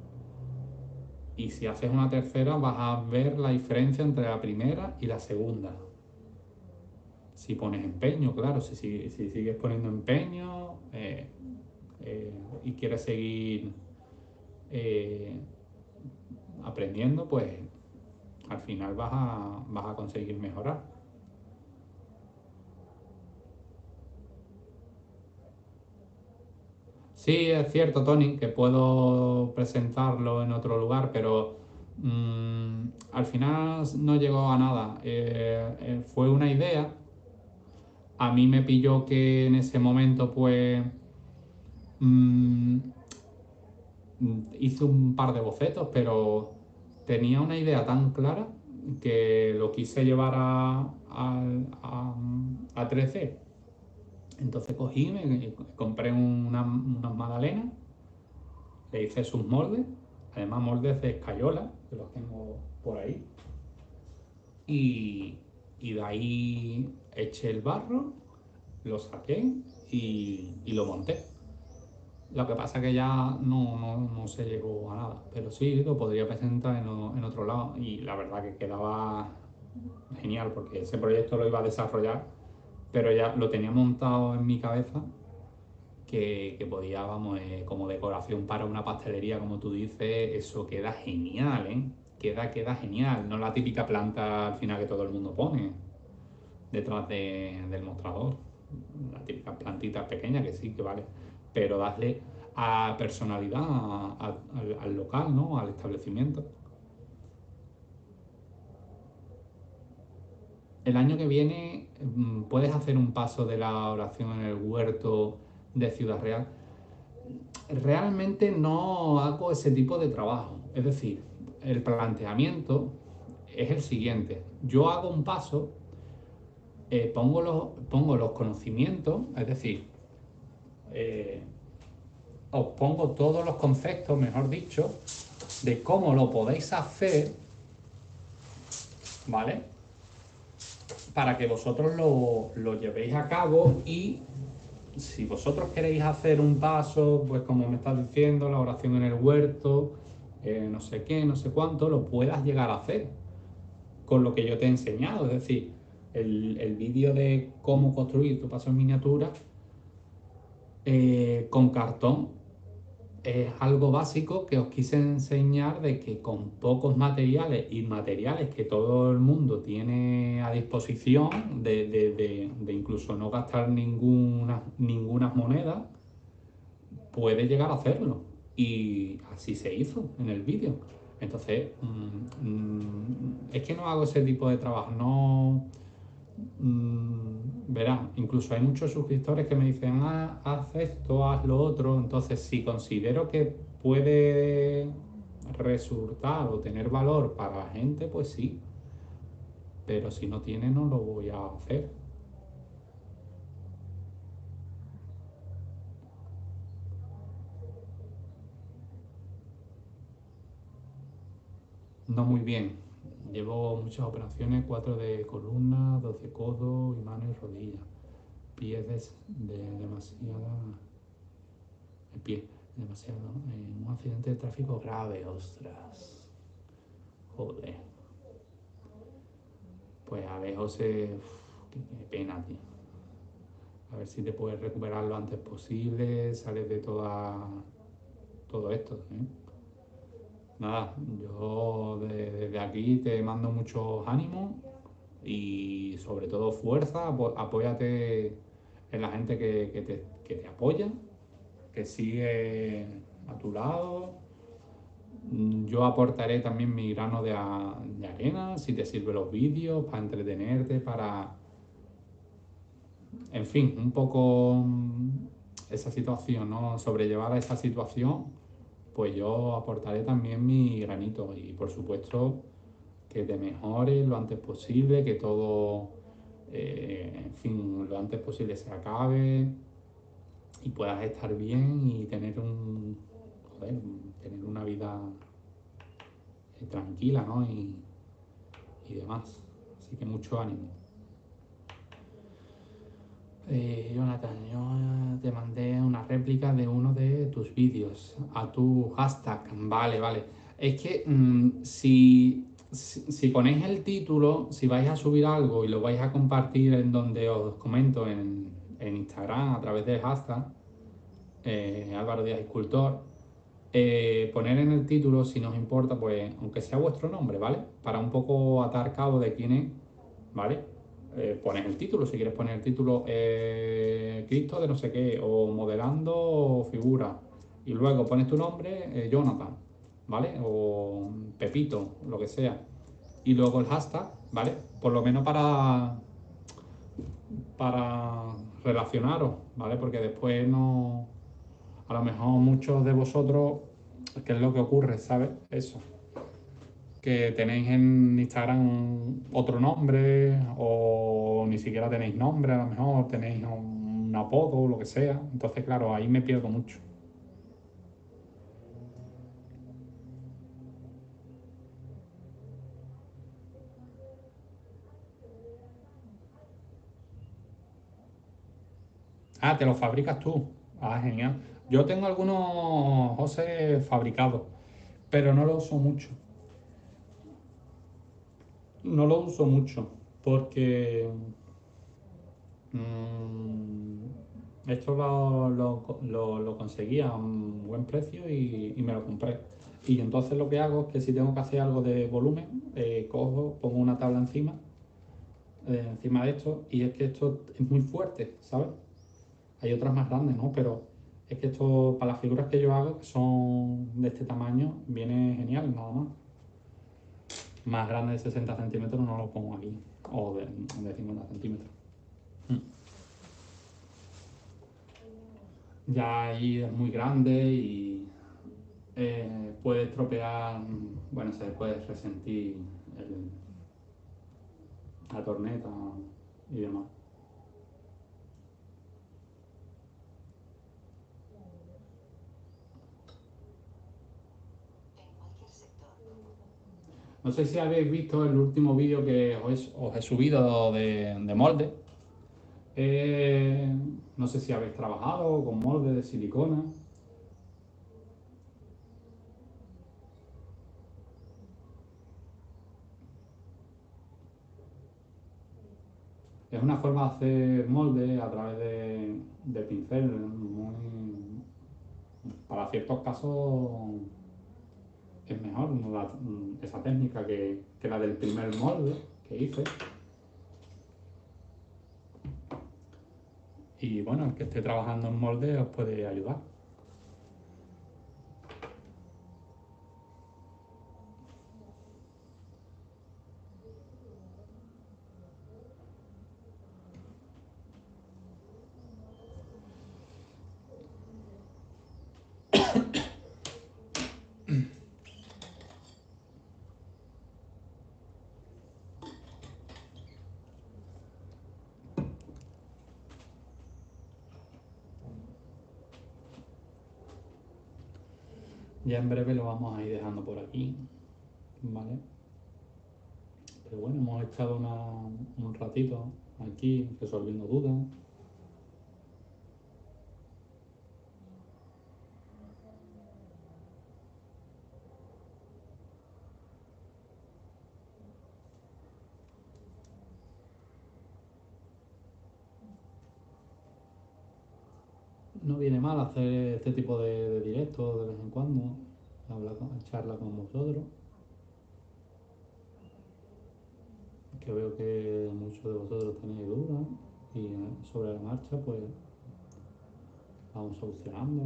Y si haces una tercera vas a ver la diferencia entre la primera y la segunda. Si pones empeño, claro, si sigues poniendo empeño y quieres seguir eh, aprendiendo, pues al final vas a conseguir mejorar. Sí, es cierto, Tony, que puedo presentarlo en otro lugar, pero al final no llegó a nada. Fue una idea. A mí me pilló que en ese momento, pues, mm, hice un par de bocetos, pero tenía una idea tan clara que lo quise llevar a 3D. Entonces cogí, me compré unas magdalenas, le hice sus moldes, además moldes de escayola, que los tengo por ahí, y, y de ahí eché el barro, lo saqué y lo monté. Lo que pasa que ya no se llegó a nada, pero sí lo podría presentar en otro lado y la verdad que quedaba genial, porque ese proyecto lo iba a desarrollar, pero ya lo tenía montado en mi cabeza que podía, vamos, como decoración para una pastelería, como tú dices, eso queda genial, ¿eh? Queda genial, no la típica planta al final que todo el mundo pone detrás del mostrador, la típica plantita pequeña que sí, que vale, pero darle a personalidad al local, ¿no? Al establecimiento. El año que viene puedes hacer un paso de la oración en el huerto de Ciudad Real. Realmente no hago ese tipo de trabajo. Es decir, el planteamiento es el siguiente. Yo hago un paso, pongo los conocimientos, es decir, eh, os pongo todos los conceptos, mejor dicho, de cómo lo podéis hacer, ¿vale? Para que vosotros lo llevéis a cabo y si vosotros queréis hacer un paso, pues como me estás diciendo, la oración en el huerto, no sé qué, no sé cuánto, lo puedas llegar a hacer con lo que yo te he enseñado. Es decir, el vídeo de cómo construir tu paso en miniatura con cartón es algo básico que os quise enseñar de que con pocos materiales y materiales que todo el mundo tiene a disposición, de incluso no gastar ninguna moneda, puede llegar a hacerlo. Y así se hizo en el vídeo. Entonces, es que no hago ese tipo de trabajo, no. Verá, incluso hay muchos suscriptores que me dicen, haz esto, haz lo otro. Entonces, si considero que puede resultar o tener valor para la gente, pues sí. Pero si no tiene, no lo voy a hacer. No muy bien. Llevo muchas operaciones, 4 de columna, 2 de codo y mano y rodilla. Pies demasiada. El pie demasiado. Un accidente de tráfico grave, ostras. Joder. Pues a ver, José, qué pena, tío. A ver si te puedes recuperar lo antes posible, sales de todo esto, ¿eh? Nada, yo desde aquí te mando muchos ánimos y sobre todo fuerza, apóyate en la gente que te apoya, que sigue a tu lado. Yo aportaré también mi grano de arena, si te sirven los vídeos, para entretenerte, en fin, un poco esa situación, ¿no? Sobrellevar a esa situación, pues yo aportaré también mi granito y por supuesto que te mejores lo antes posible, que todo, en fin, lo antes posible se acabe y puedas estar bien y joder, tener una vida tranquila, ¿no? Y demás. Así que mucho ánimo. Jonathan, yo te mandé una réplica de uno de tus vídeos a tu hashtag. Vale, vale. Es que si ponéis el título, si vais a subir algo y lo vais a compartir en donde os comento en Instagram a través del hashtag, Álvaro Díaz Escultor, poner en el título, si nos importa, pues aunque sea vuestro nombre, ¿vale? Para un poco atar cabo de quién es, ¿vale? Pones el título, si quieres poner el título Cristo de no sé qué, o modelando figura, y luego pones tu nombre, Jonathan, ¿vale? O Pepito, lo que sea, y luego el hashtag, ¿vale? Por lo menos para relacionaros, ¿vale? Porque después no, a lo mejor muchos de vosotros, ¿qué es lo que ocurre? ¿Sabes? Eso. Que tenéis en Instagram otro nombre o ni siquiera tenéis nombre, a lo mejor tenéis un apodo o lo que sea. Entonces, claro, ahí me pierdo mucho. Ah, te lo fabricas tú. Ah, genial. Yo tengo algunos José fabricados, pero no los uso mucho. No lo uso mucho porque esto lo conseguí a un buen precio y me lo compré. Y entonces lo que hago es que si tengo que hacer algo de volumen, cojo, pongo una tabla encima de esto, y es que esto es muy fuerte, ¿sabes? Hay otras más grandes, ¿no? Pero es que esto, para las figuras que yo hago, que son de este tamaño, viene genial, nada más. Más grande de 60 centímetros no lo pongo aquí, o de 50 centímetros. Ya ahí es muy grande y puede estropear, bueno, se puede resentir la corneta y demás. No sé si habéis visto el último vídeo que os he subido de molde. No sé si habéis trabajado con molde de silicona. Es una forma de hacer molde a través de pincel. Para ciertos casos es mejor esa técnica que la del primer molde que hice. Y bueno, el que esté trabajando en molde os puede ayudar. Ya en breve lo vamos a ir dejando por aquí, ¿vale? Pero bueno, hemos estado un ratito aquí resolviendo dudas. No viene mal hacer este tipo de directos de vez en cuando, charla con vosotros, que veo que muchos de vosotros tenéis dudas y sobre la marcha pues vamos solucionando.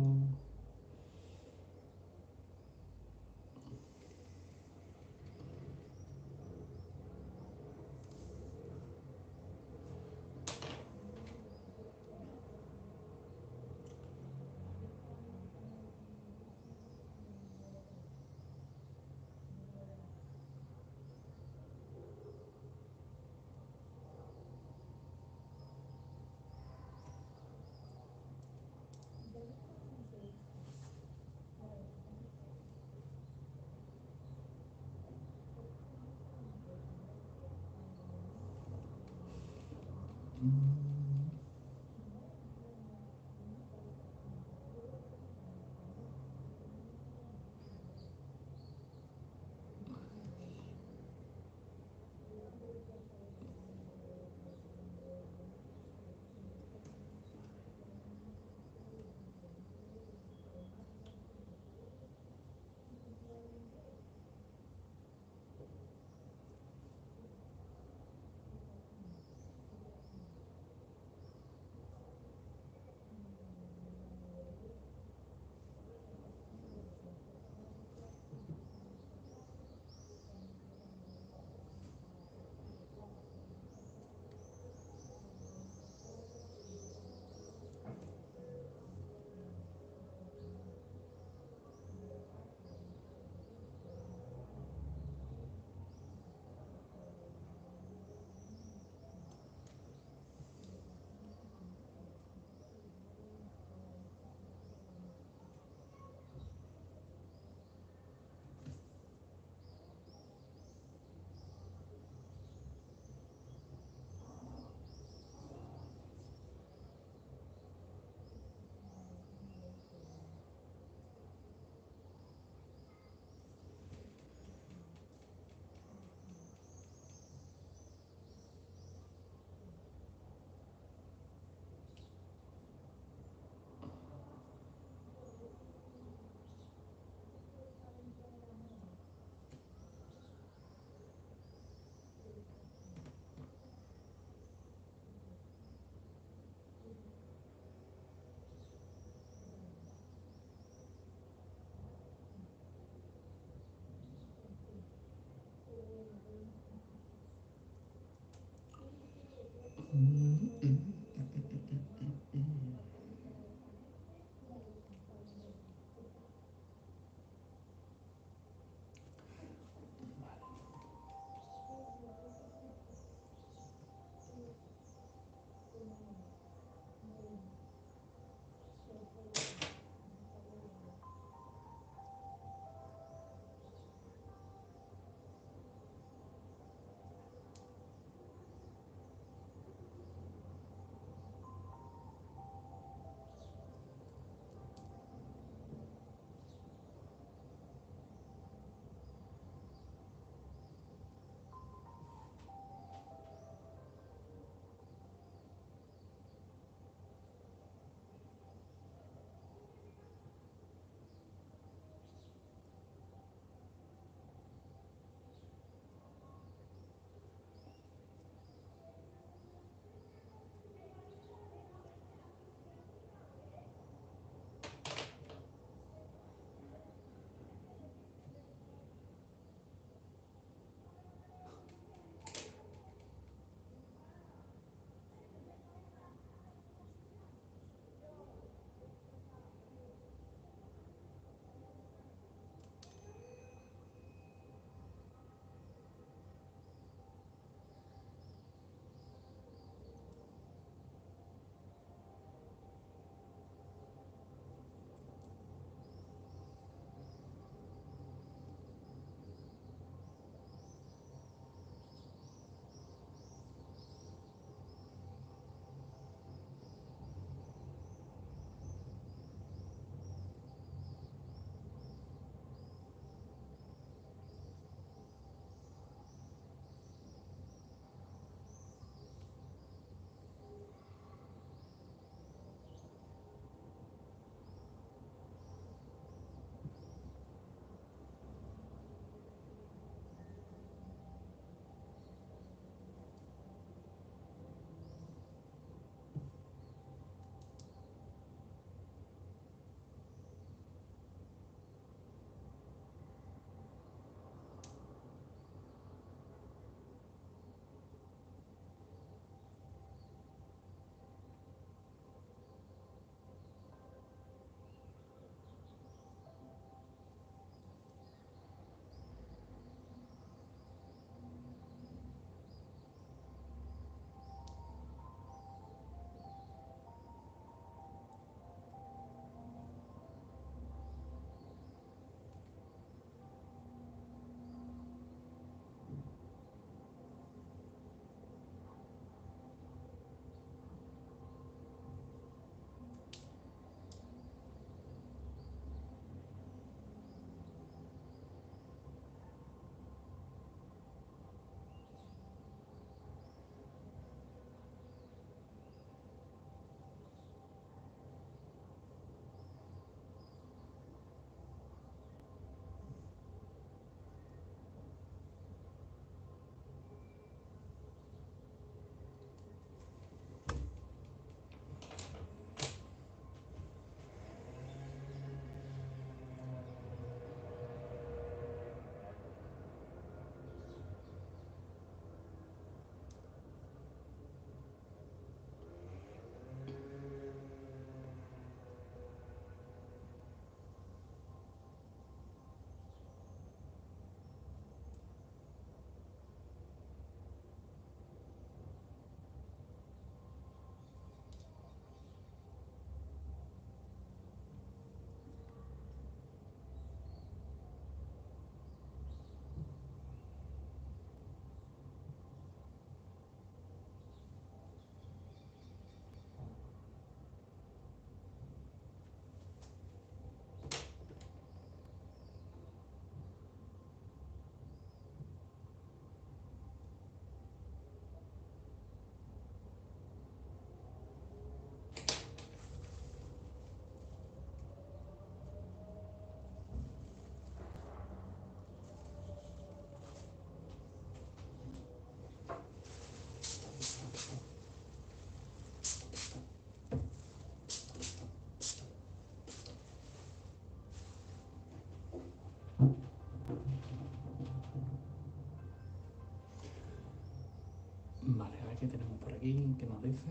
Vale, a ver qué tenemos por aquí, qué nos dice.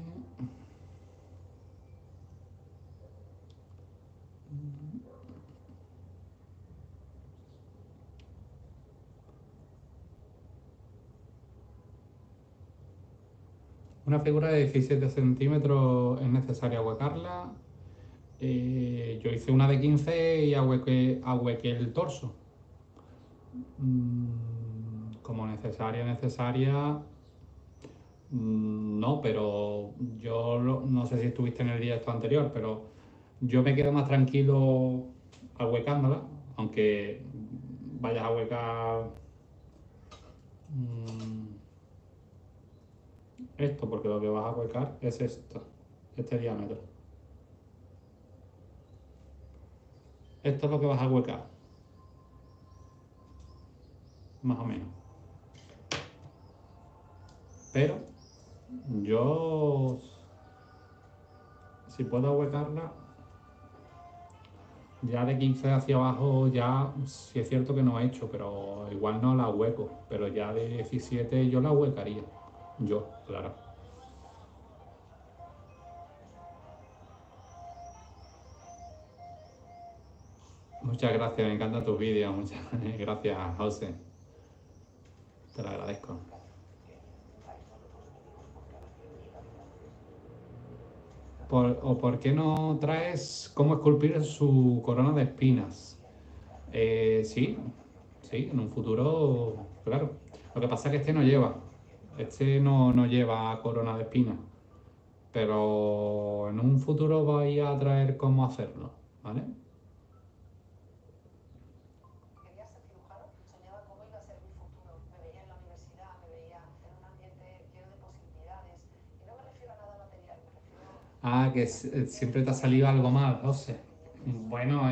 Una figura de 17 centímetros es necesaria ahuecarla. Yo hice una de 15 y ahuequé el torso. Como necesaria, no, pero no sé si estuviste en el directo anterior, pero yo me quedo más tranquilo ahuecándola, aunque vayas a huecar esto, porque lo que vas a huecar es esto, este diámetro. Esto es lo que vas a huecar, más o menos. Pero yo, si puedo ahuecarla, ya de 15 hacia abajo, ya sí es cierto que no he hecho, pero igual no la hueco. Pero ya de 17 yo la huecaría. Yo, claro. Muchas gracias, me encantan tus vídeos. Muchas gracias, José. Te lo agradezco. ¿O por qué no traes cómo esculpir su corona de espinas? Sí, sí, en un futuro, claro. Lo que pasa es que este no lleva. Este no lleva corona de espinas. Pero en un futuro voy a traer cómo hacerlo, ¿vale? Ah, que siempre te ha salido algo mal, José. Bueno,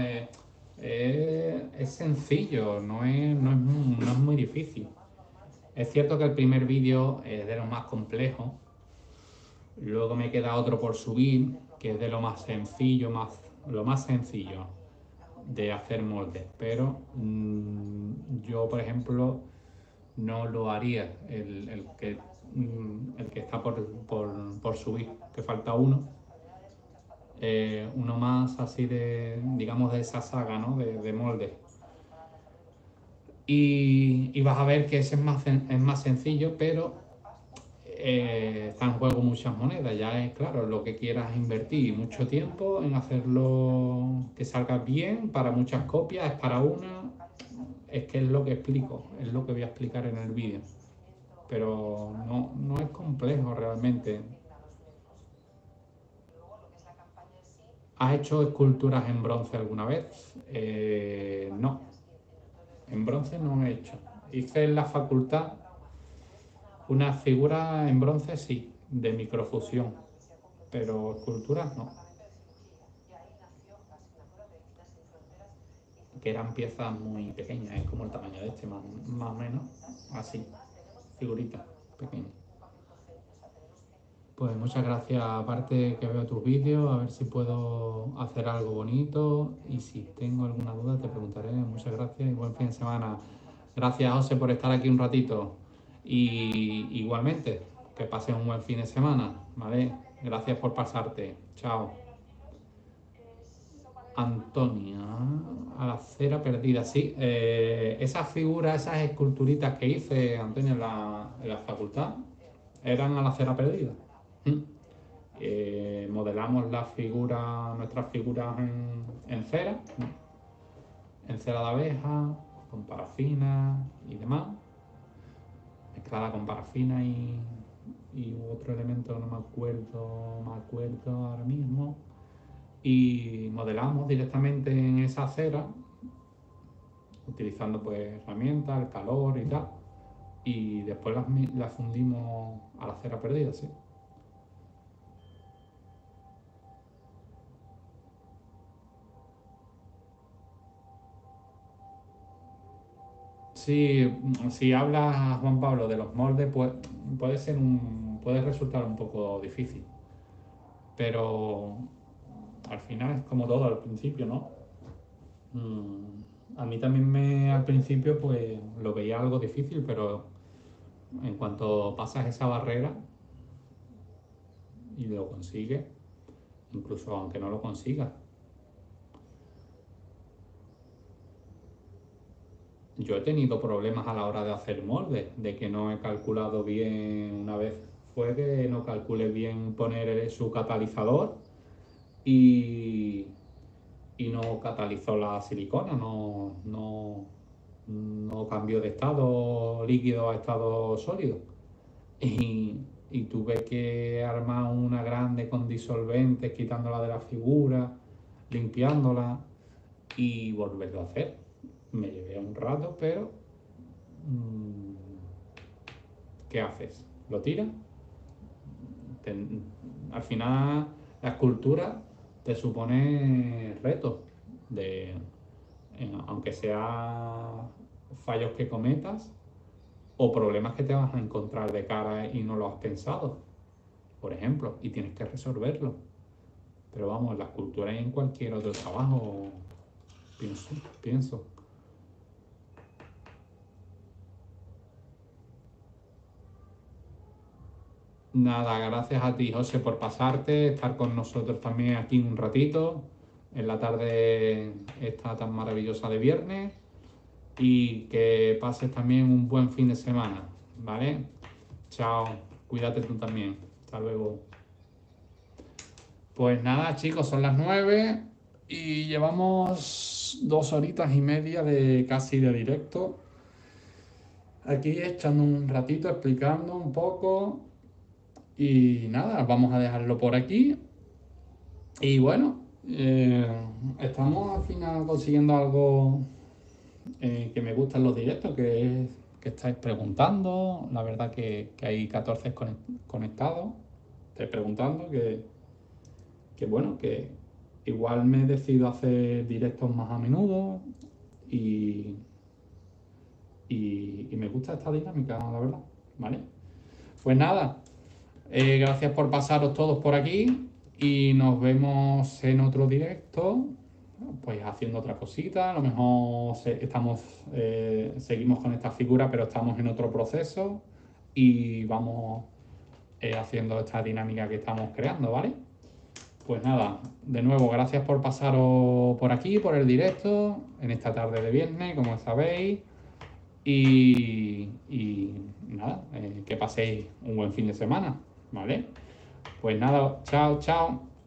es sencillo, no es muy difícil. Es cierto que el primer vídeo es de lo más complejo, luego me queda otro por subir, que es de lo más sencillo, lo más sencillo de hacer moldes, pero yo, por ejemplo, no lo haría, el que está por subir, que falta uno. Uno más así de, digamos, de esa saga, ¿no? De molde. Y vas a ver que ese es más sencillo, pero está en juego muchas monedas. Ya es claro, lo que quieras invertir mucho tiempo en hacerlo que salga bien para muchas copias, es para una. Es que es lo que explico, es lo que voy a explicar en el vídeo. Pero no es complejo realmente. ¿Has hecho esculturas en bronce alguna vez? No, en bronce no he hecho. Hice en la facultad una figura en bronce, sí, de microfusión, pero esculturas no. Que eran piezas muy pequeñas, es como el tamaño de este, más o menos, así, figuritas pequeñas. Pues muchas gracias, aparte que veo tus vídeos, a ver si puedo hacer algo bonito y si tengo alguna duda te preguntaré. Muchas gracias y buen fin de semana. Gracias, José, por estar aquí un ratito y igualmente, que pases un buen fin de semana, ¿vale? Gracias por pasarte. Chao. Antonia, a la cera perdida, sí. Esas figuras, esas esculturitas que hice, Antonio, en la facultad, eran a la cera perdida. Modelamos nuestras figuras en cera de abeja, con parafina y demás, mezclada con parafina y otro elemento que no me acuerdo ahora mismo. Y modelamos directamente en esa cera, utilizando pues herramientas, el calor y tal. Y después las fundimos a la cera perdida, sí. Sí, si hablas, Juan Pablo, de los moldes, pues puede resultar un poco difícil. Pero al final es como todo al principio, ¿no? A mí también al principio pues lo veía algo difícil, pero En cuanto pasas esa barrera y lo consigues, incluso aunque no lo consigas. Yo he tenido problemas a la hora de hacer moldes, de que no he calculado bien. Una vez fue que no calculé bien poner su catalizador y, y no catalizó la silicona, no cambió de estado líquido a estado sólido. Y, y tuve que armar una grande con disolventes, quitándola de la figura, limpiándola y volverlo a hacer. Me llevé un rato, pero ¿qué haces? ¿Lo tiras? Te- Al final la escultura te supone retos, de, aunque sea fallos que cometas o problemas que te vas a encontrar de cara y no lo has pensado, por ejemplo, y tienes que resolverlo. Pero vamos, en la escultura y en cualquier otro trabajo, pienso. Nada, gracias a ti, José, por pasarte, estar con nosotros también aquí un ratito, en la tarde esta tan maravillosa de viernes, y que pases también un buen fin de semana, ¿vale? Chao, cuídate tú también. Hasta luego. Pues nada, chicos, son las 9 y llevamos 2 horitas y media de casi de directo. Aquí echando un ratito, explicando un poco. Y nada, vamos a dejarlo por aquí. Y bueno, estamos al final consiguiendo algo que me gusta en los directos, que es que estáis preguntando. La verdad que hay 14 conectados. Estáis preguntando que bueno, que igual me decido hacer directos más a menudo y, y me gusta esta dinámica, la verdad. ¿Vale? Pues nada, gracias por pasaros todos por aquí y nos vemos en otro directo, pues haciendo otra cosita. A lo mejor seguimos con esta figura, pero estamos en otro proceso y vamos haciendo esta dinámica que estamos creando, ¿vale? Pues nada, de nuevo, gracias por pasaros por aquí, por el directo, en esta tarde de viernes, como sabéis. Y nada, que paséis un buen fin de semana, ¿vale? Pues nada, chao, chao.